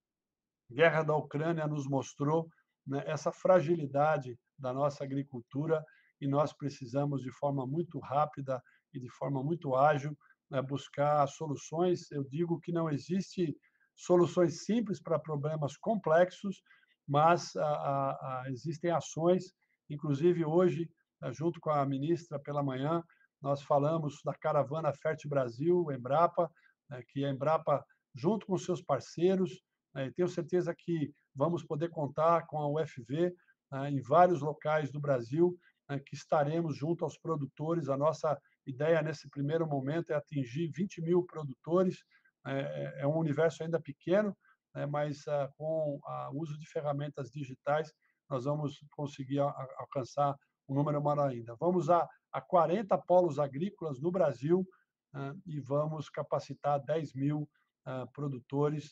guerra da Ucrânia nos mostrou essa fragilidade da nossa agricultura e nós precisamos, de forma muito rápida e de forma muito ágil, buscar soluções. Eu digo que não existe soluções simples para problemas complexos, mas existem ações. Inclusive, hoje, junto com a ministra, pela manhã, nós falamos da caravana Fértil Brasil, Embrapa, que a Embrapa, junto com seus parceiros, tenho certeza que vamos poder contar com a UFV em vários locais do Brasil, que estaremos junto aos produtores. A nossa ideia, nesse primeiro momento, é atingir 20 mil produtores. É um universo ainda pequeno, mas com o uso de ferramentas digitais, nós vamos conseguir alcançar um número maior ainda. Vamos a 40 polos agrícolas no Brasil e vamos capacitar 10 mil produtores,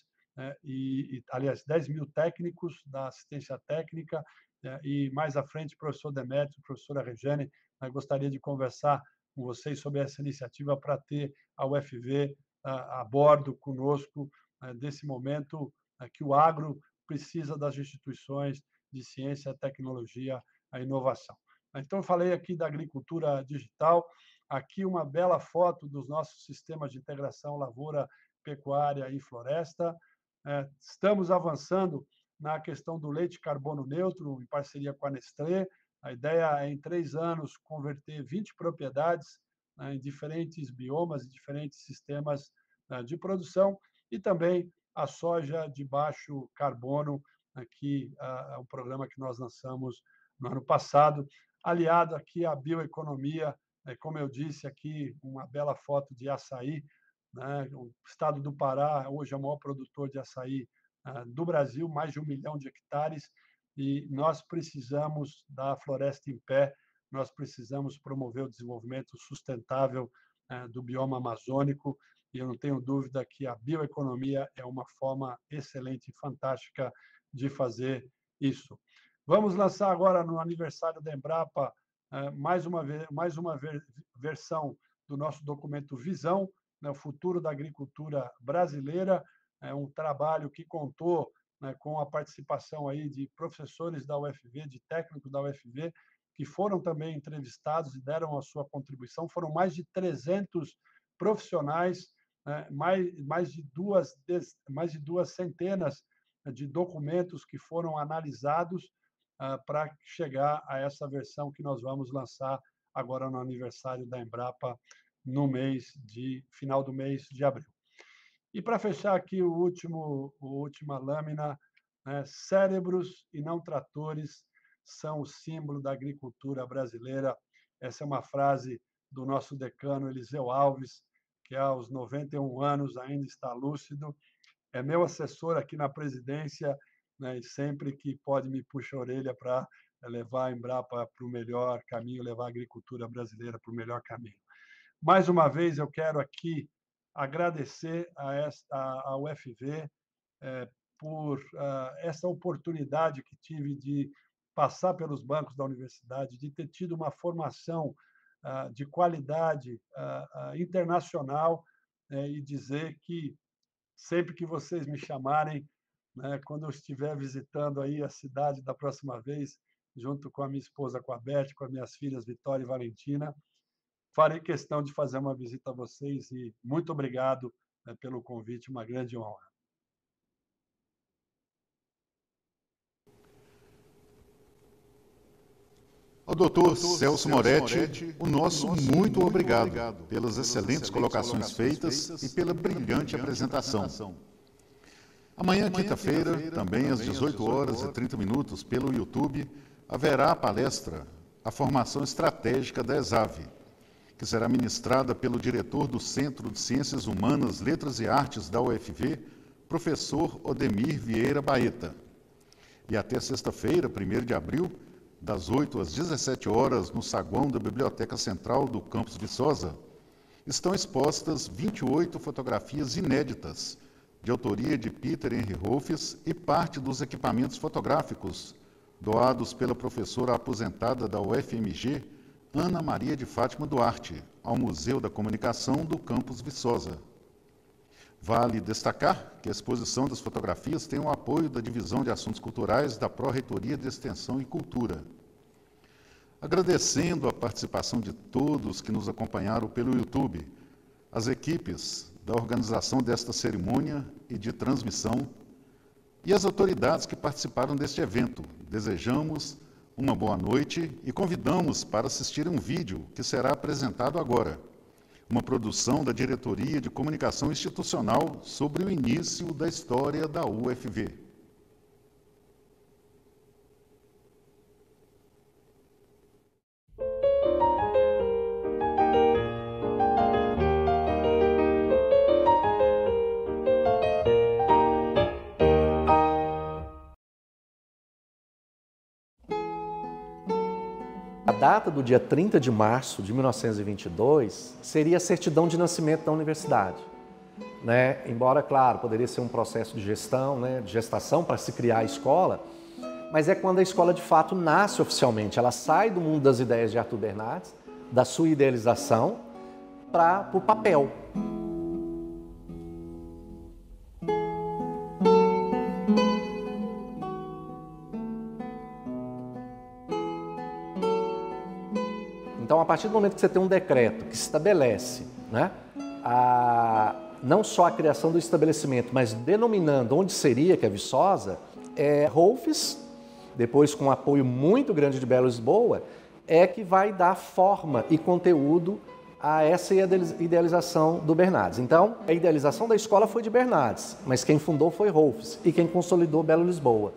aliás, 10 mil técnicos da assistência técnica, e mais à frente, professor Demétrio, professora Regiane, gostaria de conversar com vocês sobre essa iniciativa para ter a UFV a bordo conosco desse momento que o agro precisa das instituições de ciência, tecnologia, a inovação. Então, eu falei aqui da agricultura digital, aqui uma bela foto dos nossos sistemas de integração lavoura, pecuária e floresta. Estamos avançando na questão do leite carbono neutro, em parceria com a Nestlé. A ideia é, em 3 anos, converter 20 propriedades em diferentes biomas e diferentes sistemas de produção, e também a soja de baixo carbono, que é um programa que nós lançamos no ano passado, aliado aqui à bioeconomia, como eu disse aqui, uma bela foto de açaí. O estado do Pará hoje é o maior produtor de açaí do Brasil, mais de 1 milhão de hectares, e nós precisamos da floresta em pé, nós precisamos promover o desenvolvimento sustentável do bioma amazônico, e eu não tenho dúvida que a bioeconomia é uma forma excelente e fantástica de fazer isso. Vamos lançar agora, no aniversário da Embrapa, mais uma versão do nosso documento Visão, o futuro da agricultura brasileira. É um trabalho que contou com a participação aí de professores da UFV, de técnicos da UFV, que foram também entrevistados e deram a sua contribuição. Foram mais de 300 profissionais, mais de duas centenas de documentos que foram analisados para chegar a essa versão que nós vamos lançar agora no aniversário da Embrapa, no final do mês de abril. E, para fechar aqui a última lâmina, cérebros e não tratores são o símbolo da agricultura brasileira. Essa é uma frase do nosso decano Eliseu Alves, que aos 91 anos ainda está lúcido, é meu assessor aqui na presidência, e sempre que pode me puxa a orelha para levar a Embrapa para o melhor caminho, levar a agricultura brasileira para o melhor caminho. Mais uma vez, eu quero aqui agradecer à UFV por essa oportunidade que tive de passar pelos bancos da universidade, de ter tido uma formação de qualidade internacional, e dizer que sempre que vocês me chamarem, quando eu estiver visitando aí a cidade da próxima vez, junto com a minha esposa, com a Beth, com as minhas filhas Vitória e Valentina, farei questão de fazer uma visita a vocês e muito obrigado pelo convite, uma grande honra. Ok. doutor Celso Moretti, o nosso muito obrigado pelas excelentes colocações feitas e pela brilhante apresentação. Amanhã, quinta-feira, também às 18h30, pelo YouTube, haverá a palestra A Formação Estratégica da ESAV, que será ministrada pelo diretor do Centro de Ciências Humanas, Letras e Artes da UFV, professor Odemir Vieira Baeta. E até sexta-feira, 1º de abril, das 8 às 17 horas, no saguão da Biblioteca Central do Campus Viçosa, estão expostas 28 fotografias inéditas, de autoria de Peter Henry Rolfes, e parte dos equipamentos fotográficos doados pela professora aposentada da UFMG, Ana Maria de Fátima Duarte, ao Museu da Comunicação do Campus Viçosa. Vale destacar que a exposição das fotografias tem o apoio da Divisão de Assuntos Culturais da Pró-Reitoria de Extensão e Cultura. Agradecendo a participação de todos que nos acompanharam pelo YouTube, as equipes da organização desta cerimônia e de transmissão e as autoridades que participaram deste evento, desejamos uma boa noite e convidamos para assistir a um vídeo que será apresentado agora, uma produção da Diretoria de Comunicação Institucional sobre o início da história da UFV. A data do dia 30 de março de 1922 seria a certidão de nascimento da universidade. Embora, claro, poderia ser um processo de gestão, de gestação para se criar a escola, mas é quando a escola de fato nasce oficialmente. Ela sai do mundo das ideias de Arthur Bernardes, da sua idealização, para o papel. Então, a partir do momento que você tem um decreto que estabelece não só a criação do estabelecimento, mas denominando onde seria, que é Viçosa, Rolfes, depois com um apoio muito grande de Belo Lisboa, é que vai dar forma e conteúdo a essa idealização do Bernardes. Então, a idealização da escola foi de Bernardes, mas quem fundou foi Rolfes e quem consolidou Belo Lisboa.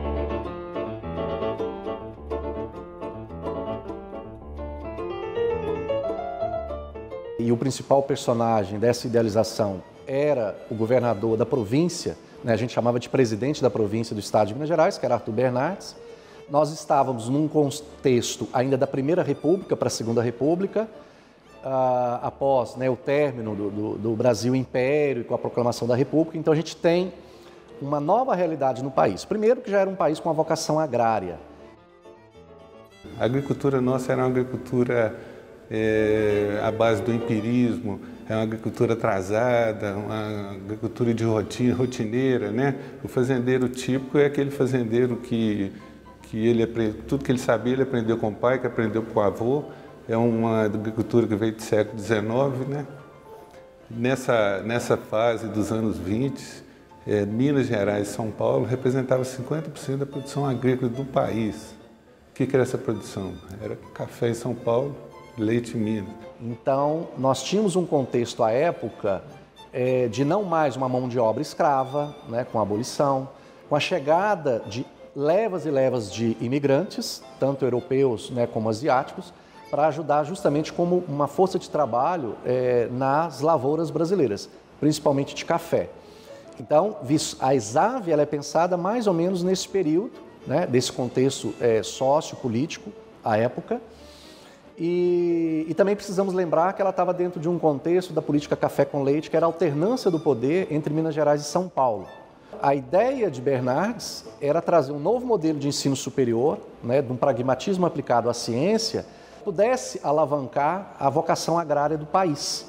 E o principal personagem dessa idealização era o governador da província, a gente chamava de presidente da província do estado de Minas Gerais, que era Arthur Bernardes. Nós estávamos num contexto ainda da Primeira República para a Segunda República, após o término do Brasil Império e com a proclamação da República. Então a gente tem uma nova realidade no país. Primeiro que já era um país com uma vocação agrária. A agricultura nossa era uma agricultura à base do empirismo, é uma agricultura atrasada, uma agricultura de rotineira, O fazendeiro típico é aquele fazendeiro que tudo que ele sabia ele aprendeu com o pai, que aprendeu com o avô. É uma agricultura que veio do século XIX, Nessa fase dos anos 20, Minas Gerais e São Paulo representavam 50% da produção agrícola do país. O que era essa produção? Era café em São Paulo, leite em Minas. Então, nós tínhamos um contexto à época de não mais uma mão de obra escrava, com a abolição, com a chegada de levas e levas de imigrantes, tanto europeus como asiáticos, para ajudar justamente como uma força de trabalho nas lavouras brasileiras, principalmente de café. Então, a ESAV ela é pensada mais ou menos nesse período, desse contexto sociopolítico à época. E também precisamos lembrar que ela estava dentro de um contexto da política café com leite, que era a alternância do poder entre Minas Gerais e São Paulo. A ideia de Bernardes era trazer um novo modelo de ensino superior, de um pragmatismo aplicado à ciência, que pudesse alavancar a vocação agrária do país.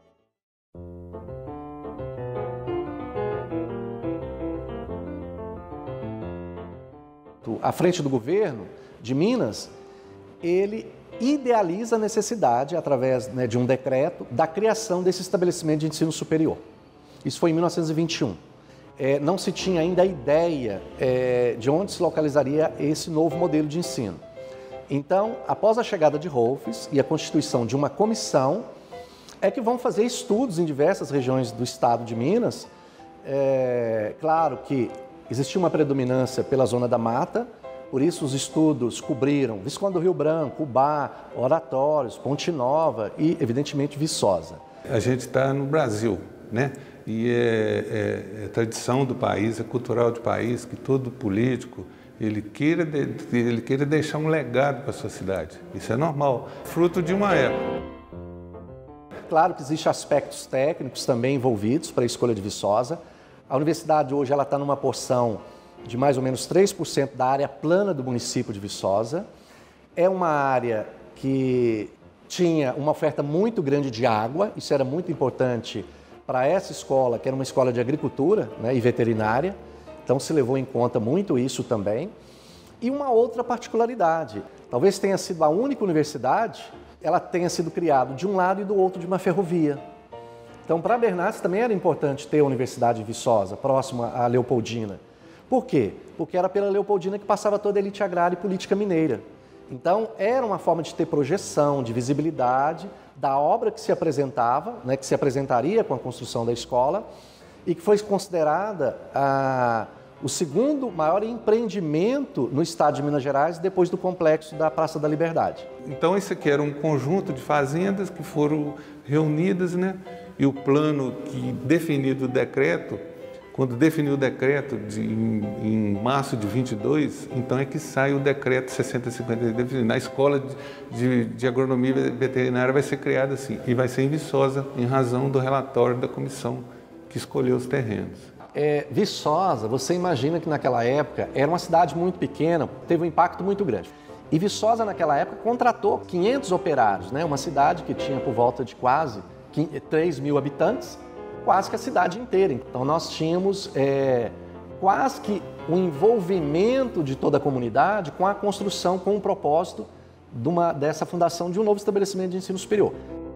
À frente do governo de Minas, ele idealiza a necessidade, através de um decreto, da criação desse estabelecimento de ensino superior. Isso foi em 1921. Não se tinha ainda a ideia de onde se localizaria esse novo modelo de ensino. Então, após a chegada de Rolfes e a constituição de uma comissão, é que vão fazer estudos em diversas regiões do estado de Minas. Claro que existia uma predominância pela zona da mata, por isso os estudos cobriram Visconde do Rio Branco, Ubá, Oratórios, Ponte Nova e, evidentemente, Viçosa. A gente está no Brasil, né? E é tradição do país, é cultural do país que todo político ele queira deixar um legado para a sua cidade. Isso é normal, fruto de uma época. Claro que existem aspectos técnicos também envolvidos para a escolha de Viçosa. A universidade hoje está numa porção de mais ou menos 3% da área plana do município de Viçosa. É uma área que tinha uma oferta muito grande de água, isso era muito importante para essa escola, que era uma escola de agricultura, né, e veterinária, então se levou em conta muito isso também. E uma outra particularidade, talvez tenha sido a única universidade, ela tenha sido criada de um lado e do outro de uma ferrovia. Então, para Bernardes também era importante ter a Universidade de Viçosa, próxima à Leopoldina. Por quê? Porque era pela Leopoldina que passava toda a elite agrária e política mineira. Então, era uma forma de ter projeção, de visibilidade da obra que se apresentava, né, que se apresentaria com a construção da escola e que foi considerada o segundo maior empreendimento no estado de Minas Gerais depois do complexo da Praça da Liberdade. Então, isso aqui era um conjunto de fazendas que foram reunidas, né? E o plano que definiu o decreto, quando definiu o decreto em março de 22, então é que sai o decreto 6053. Na escola de agronomia veterinária vai ser criada assim, e vai ser em Viçosa, em razão do relatório da comissão que escolheu os terrenos. Viçosa, você imagina que naquela época era uma cidade muito pequena, teve um impacto muito grande. E Viçosa naquela época contratou 500 operários, né? Uma cidade que tinha por volta de quase 3 mil habitantes, quase que a cidade inteira. Então nós tínhamos quase que um envolvimento de toda a comunidade com a construção, com o propósito dessa fundação de um novo estabelecimento de ensino superior.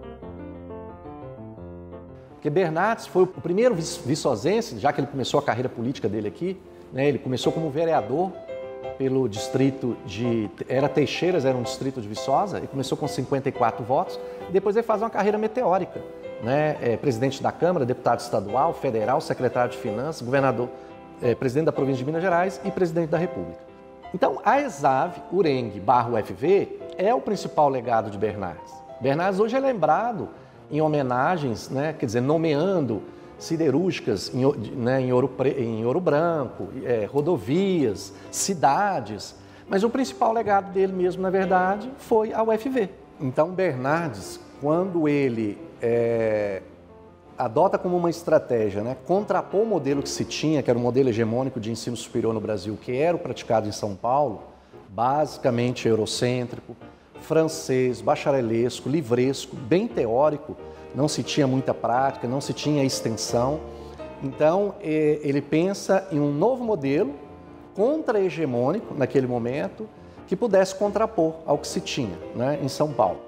Porque Bernardes foi o primeiro viçosense, já que ele começou a carreira política dele aqui, né? Ele começou como vereador pelo distrito de... Teixeiras era um distrito de Viçosa, e começou com 54 votos, e depois ele faz uma carreira meteórica, né? Presidente da Câmara, deputado estadual, federal, secretário de Finanças, governador, presidente da província de Minas Gerais e presidente da República. Então, a ESAV, URENG/UFV, é o principal legado de Bernardes. Bernardes hoje é lembrado em homenagens, né? Quer dizer, nomeando siderúrgicas em Ouro Branco, rodovias, cidades, mas o principal legado dele mesmo, na verdade, foi a UFV. Então, Bernardes, quando ele adota como uma estratégia, né, contrapor o modelo que se tinha, que era o modelo hegemônico de ensino superior no Brasil, que era o praticado em São Paulo, basicamente eurocêntrico, francês, bacharelesco, livresco, bem teórico, não se tinha muita prática, não se tinha extensão. Então, ele pensa em um novo modelo contra-hegemônico, naquele momento, que pudesse contrapor ao que se tinha, né, em São Paulo.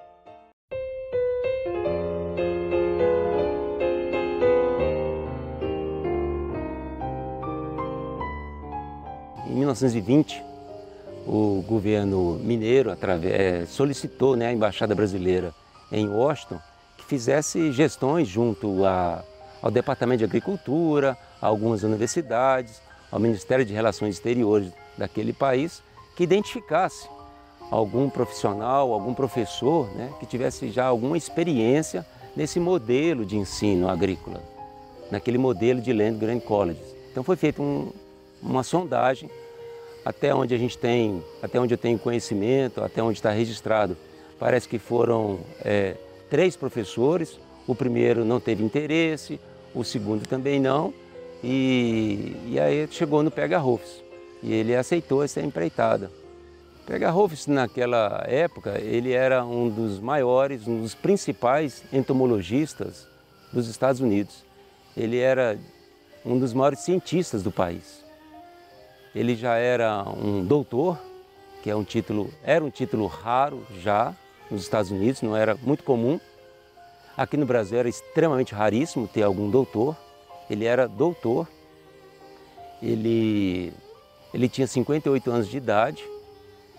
Em 1920, o governo mineiro solicitou, né, a Embaixada Brasileira em Washington que fizesse gestões junto ao Departamento de Agricultura, a algumas universidades, ao Ministério de Relações Exteriores daquele país, que identificasse algum profissional, algum professor, né, que tivesse já alguma experiência nesse modelo de ensino agrícola, naquele modelo de Land-Grant Colleges. Então foi feita uma sondagem, até onde eu tenho conhecimento, até onde está registrado. Parece que foram 3 professores, o primeiro não teve interesse, o segundo também não, e aí chegou no Pega Rolfes, e ele aceitou essa empreitada. Pega Rolfes, naquela época, ele era um dos maiores, um dos principais entomologistas dos Estados Unidos. Ele era um dos maiores cientistas do país. Ele já era um doutor, que era um título raro já nos Estados Unidos, não era muito comum. Aqui no Brasil era extremamente raríssimo ter algum doutor. Ele era doutor, ele tinha 58 anos de idade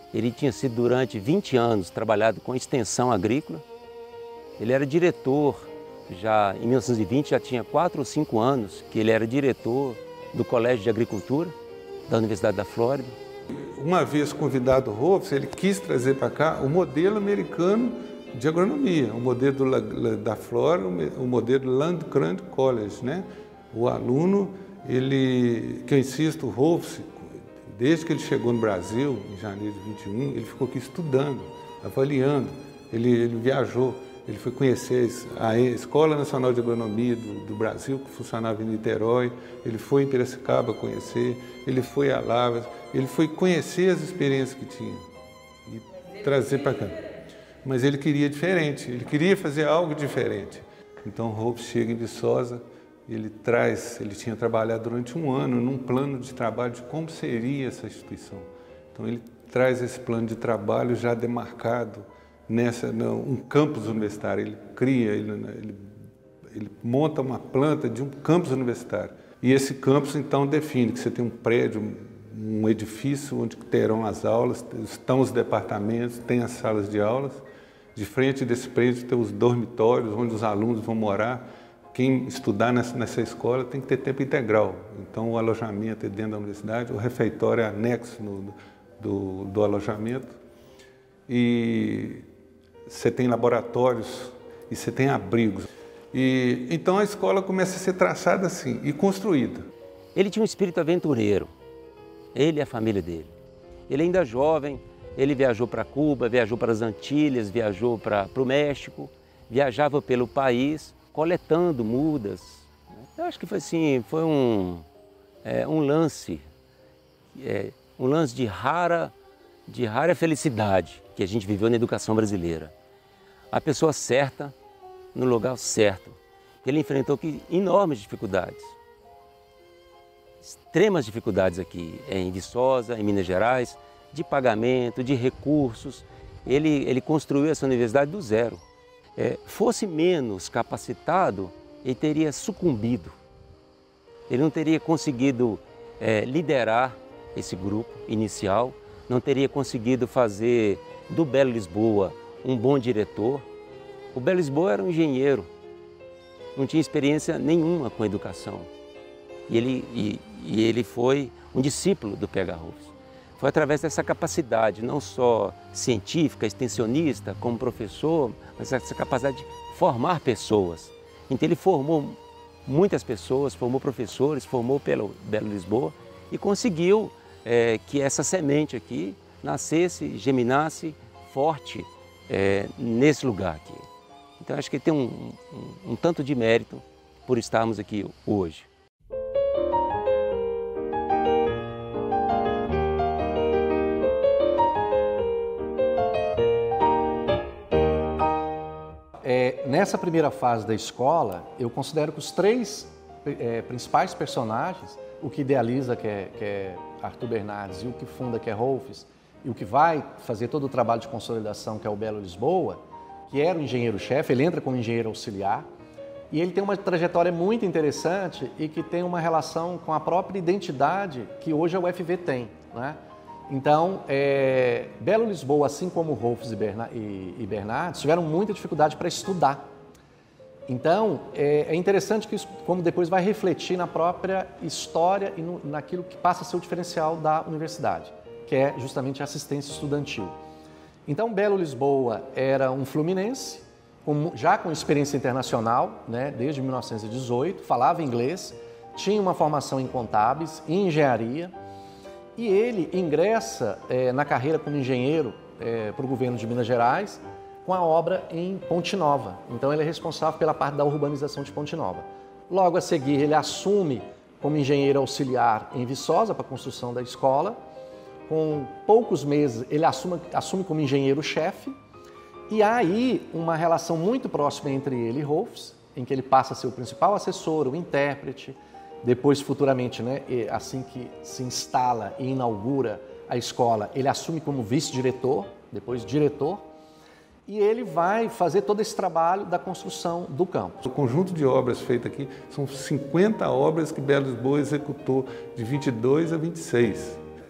Ele tinha sido durante 20 anos trabalhado com extensão agrícola. Ele era diretor, já em 1920 já tinha 4 ou 5 anos que ele era diretor do Colégio de Agricultura da Universidade da Flórida. Uma vez convidado o Rolfs, ele quis trazer para cá o modelo americano de agronomia, o modelo da Flórida, o modelo Land-Grant College, né? O aluno, que eu insisto, o Rolfs, desde que ele chegou no Brasil, em janeiro de 21, ele ficou aqui estudando, avaliando, ele viajou, ele foi conhecer a Escola Nacional de Agronomia do Brasil, que funcionava em Niterói, ele foi em Piracicaba conhecer, ele foi a Lavras, ele foi conhecer as experiências que tinha e trazer para cá. Mas ele queria diferente, ele queria fazer algo diferente. Então o Rolfs chega em Viçosa, ele tinha trabalhado durante um ano num plano de trabalho de como seria essa instituição. Então ele traz esse plano de trabalho já demarcado um campus universitário. Ele cria, ele monta uma planta de um campus universitário. E esse campus então define que você tem um prédio, um edifício onde terão as aulas, estão os departamentos, tem as salas de aulas. De frente desse prédio tem os dormitórios onde os alunos vão morar. Quem estudar nessa escola tem que ter tempo integral. Então, o alojamento é dentro da universidade, o refeitório é anexo do alojamento. E você tem laboratórios e você tem abrigos. E então, a escola começa a ser traçada assim e construída. Ele tinha um espírito aventureiro, ele e a família dele. Ele ainda jovem, ele viajou para Cuba, viajou para as Antilhas, viajou para o México, viajava pelo país, coletando mudas. Eu acho que foi assim, foi um lance de rara felicidade que a gente viveu na educação brasileira. A pessoa certa, no lugar certo. Ele enfrentou enormes dificuldades, extremas dificuldades aqui, em Viçosa, em Minas Gerais, de pagamento, de recursos. Ele construiu essa universidade do zero. Fosse menos capacitado, ele teria sucumbido. Ele não teria conseguido liderar esse grupo inicial, não teria conseguido fazer do Belo Lisboa um bom diretor. O Belo Lisboa era um engenheiro, não tinha experiência nenhuma com educação. E ele foi um discípulo do P.H. Rolfs. Foi através dessa capacidade, não só científica, extensionista, como professor, mas essa capacidade de formar pessoas. Então ele formou muitas pessoas, formou professores, formou pelo Belo Lisboa e conseguiu que essa semente aqui nascesse, germinasse forte nesse lugar aqui. Então acho que tem um tanto de mérito por estarmos aqui hoje. Nessa primeira fase da escola, eu considero que os 3 principais personagens, o que idealiza, que é Arthur Bernardes, e o que funda, que é Rolfs, e o que vai fazer todo o trabalho de consolidação, que é o Belo Lisboa, que era o engenheiro-chefe, ele entra como engenheiro auxiliar, e ele tem uma trajetória muito interessante e que tem uma relação com a própria identidade que hoje a UFV tem, né? Então, Belo Lisboa, assim como Rolfs e Bernardes, tiveram muita dificuldade para estudar. Então, é interessante que isso, como depois vai refletir na própria história e naquilo que passa a ser o diferencial da universidade, que é justamente a assistência estudantil. Então, Belo Lisboa era um fluminense, já com experiência internacional, né, desde 1918, falava inglês, tinha uma formação em contábeis, em engenharia, e ele ingressa na carreira como engenheiro para o governo de Minas Gerais com a obra em Ponte Nova. Então ele é responsável pela parte da urbanização de Ponte Nova. Logo a seguir ele assume como engenheiro auxiliar em Viçosa para a construção da escola. Com poucos meses ele assume como engenheiro-chefe e há aí uma relação muito próxima entre ele e Rolfs, em que ele passa a ser o principal assessor, o intérprete. Depois, futuramente, né, assim que se instala e inaugura a escola, ele assume como vice-diretor, depois diretor, e ele vai fazer todo esse trabalho da construção do campus. O conjunto de obras feitas aqui são 50 obras que Belo Lisboa executou de 22 a 26.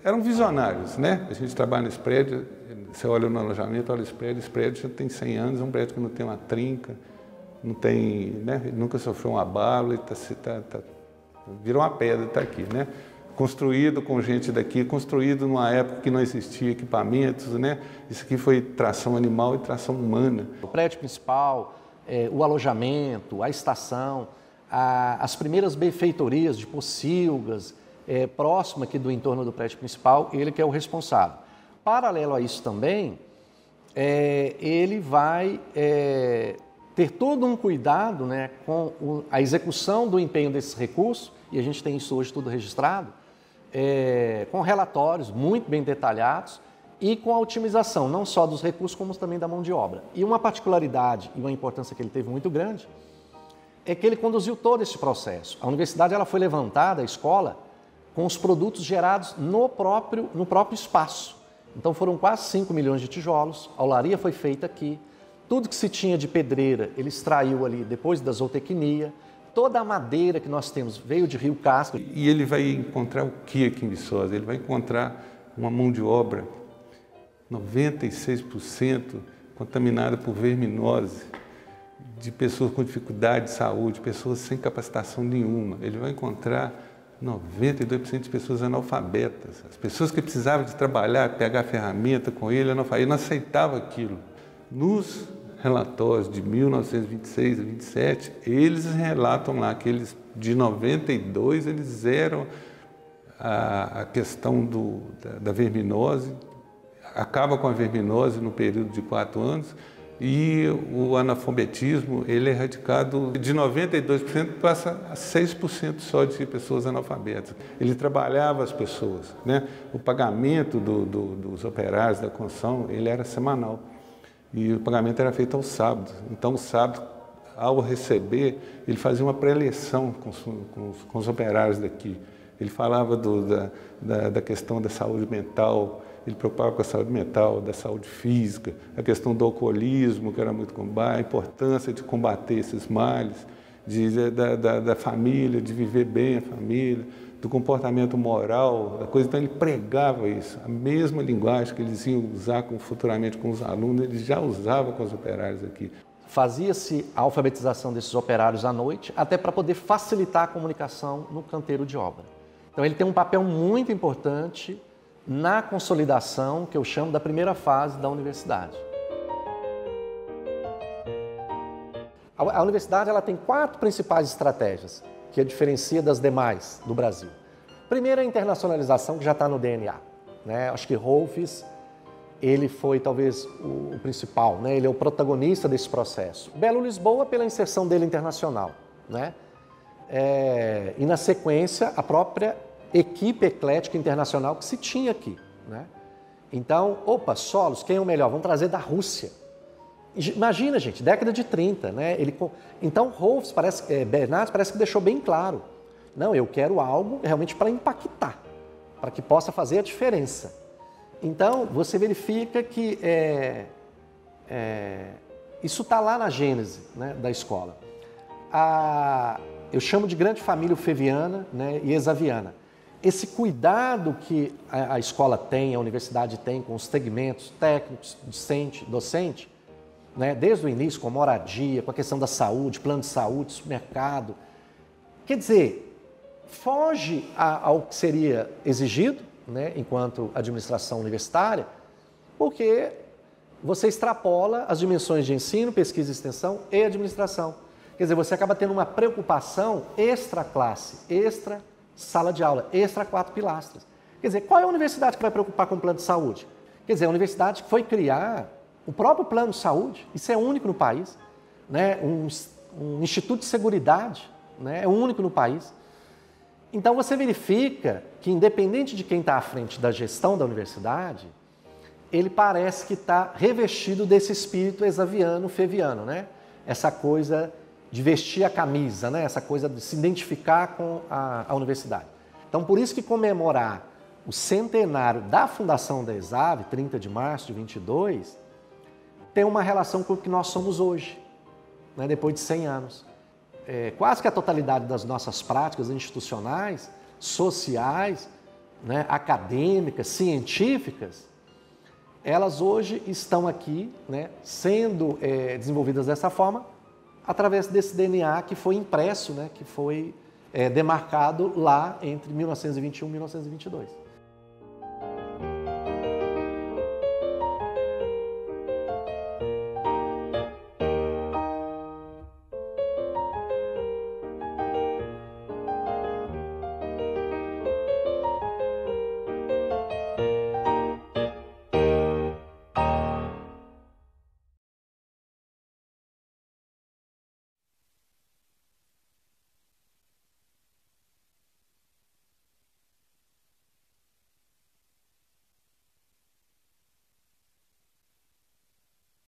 eram visionários, né? A gente trabalha nesse prédio, você olha no alojamento, olha esse prédio já tem 100 anos, é um prédio que não tem uma trinca, não tem, né? Ele nunca sofreu um abalo, ele virou uma pedra, está aqui, né? Construído com gente daqui, construído numa época que não existia equipamentos, né? Isso aqui foi tração animal e tração humana. O prédio principal, o alojamento, a estação, as primeiras benfeitorias de pocilgas, próximo aqui do entorno do prédio principal, ele que é o responsável. Paralelo a isso também, ele vai ter todo um cuidado, né, com a execução do empenho desses recursos, e a gente tem isso hoje tudo registrado, com relatórios muito bem detalhados e com a otimização não só dos recursos, como também da mão de obra. E uma particularidade e uma importância que ele teve muito grande é que ele conduziu todo esse processo. A universidade ela foi levantada, a escola, com os produtos gerados no próprio espaço. Então foram quase 5 milhões de tijolos, a olaria foi feita aqui, tudo que se tinha de pedreira ele extraiu ali depois da zootecnia, toda a madeira que nós temos veio de Rio Casca. E ele vai encontrar o que aqui em Viçosa? Ele vai encontrar uma mão de obra 96% contaminada por verminose, de pessoas com dificuldade de saúde, pessoas sem capacitação nenhuma. Ele vai encontrar 92% de pessoas analfabetas. As pessoas que precisavam de trabalhar, pegar ferramenta com ele não aceitavam aquilo. Nos relatórios de 1926 a 27, eles relatam lá que eles, de 92, eles zeram a questão da verminose, acaba com a verminose no período de 4 anos, e o analfabetismo ele é erradicado de 92% passa a 6% só de pessoas analfabetas. Ele trabalhava as pessoas, né? O pagamento dos operários da construção ele era semanal e o pagamento era feito aos sábados. Então, o sábado, ao receber, ele fazia uma pré-eleição com os operários daqui. Ele falava da questão da saúde mental. Ele preocupava com a saúde mental, da saúde física, a questão do alcoolismo, que era muito combate, a importância de combater esses males, da família, de viver bem a família, do comportamento moral, da coisa. Então, ele pregava isso. A mesma linguagem que eles iam usar futuramente com os alunos, ele já usava com os operários aqui. Fazia-se a alfabetização desses operários à noite, até para poder facilitar a comunicação no canteiro de obra. Então, ele tem um papel muito importante na consolidação, que eu chamo da primeira fase da universidade. A universidade ela tem 4 principais estratégias que a diferencia das demais do Brasil. Primeiro, a internacionalização, que já está no DNA, né? Acho que Rolfes, ele foi talvez o principal, né? Ele é o protagonista desse processo. Belo Lisboa, pela inserção dele internacional, né? E na sequência, a própria equipe eclética internacional que se tinha aqui, né? Então, solos, quem é o melhor? Vamos trazer da Rússia. Imagina, gente, década de 30, né? Então, Rolfes, Bernardes parece que deixou bem claro. Não, eu quero algo realmente para impactar, para que possa fazer a diferença. Então, você verifica que isso está lá na gênese, né, da escola. Eu chamo de grande família feviana, né, e exaviana. Esse cuidado que a escola tem, a universidade tem com os segmentos técnicos, docente, né, desde o início, com a moradia, com a questão da saúde, plano de saúde, supermercado. Quer dizer, foge ao que seria exigido, né, enquanto administração universitária, porque você extrapola as dimensões de ensino, pesquisa e extensão e administração. Quer dizer, você acaba tendo uma preocupação extra-classe, extra-sala de aula, extra-4 pilastras. Quer dizer, qual é a universidade que vai preocupar com o plano de saúde? Quer dizer, a universidade que foi criar o próprio plano de saúde, isso é único no país, né? Um instituto de seguridade, né? É único no país. Então, você verifica que, independente de quem está à frente da gestão da universidade, ele parece que está revestido desse espírito exaviano, feviano, né? Essa coisa de vestir a camisa, né? Essa coisa de se identificar com a universidade. Então, por isso que comemorar o centenário da fundação da ESAV, 30 de março de 22, tem uma relação com o que nós somos hoje, né? Depois de 100 anos. Quase que a totalidade das nossas práticas institucionais, sociais, né, acadêmicas, científicas, elas hoje estão aqui, né, sendo desenvolvidas dessa forma, através desse DNA que foi impresso, né, que foi demarcado lá entre 1921 e 1922.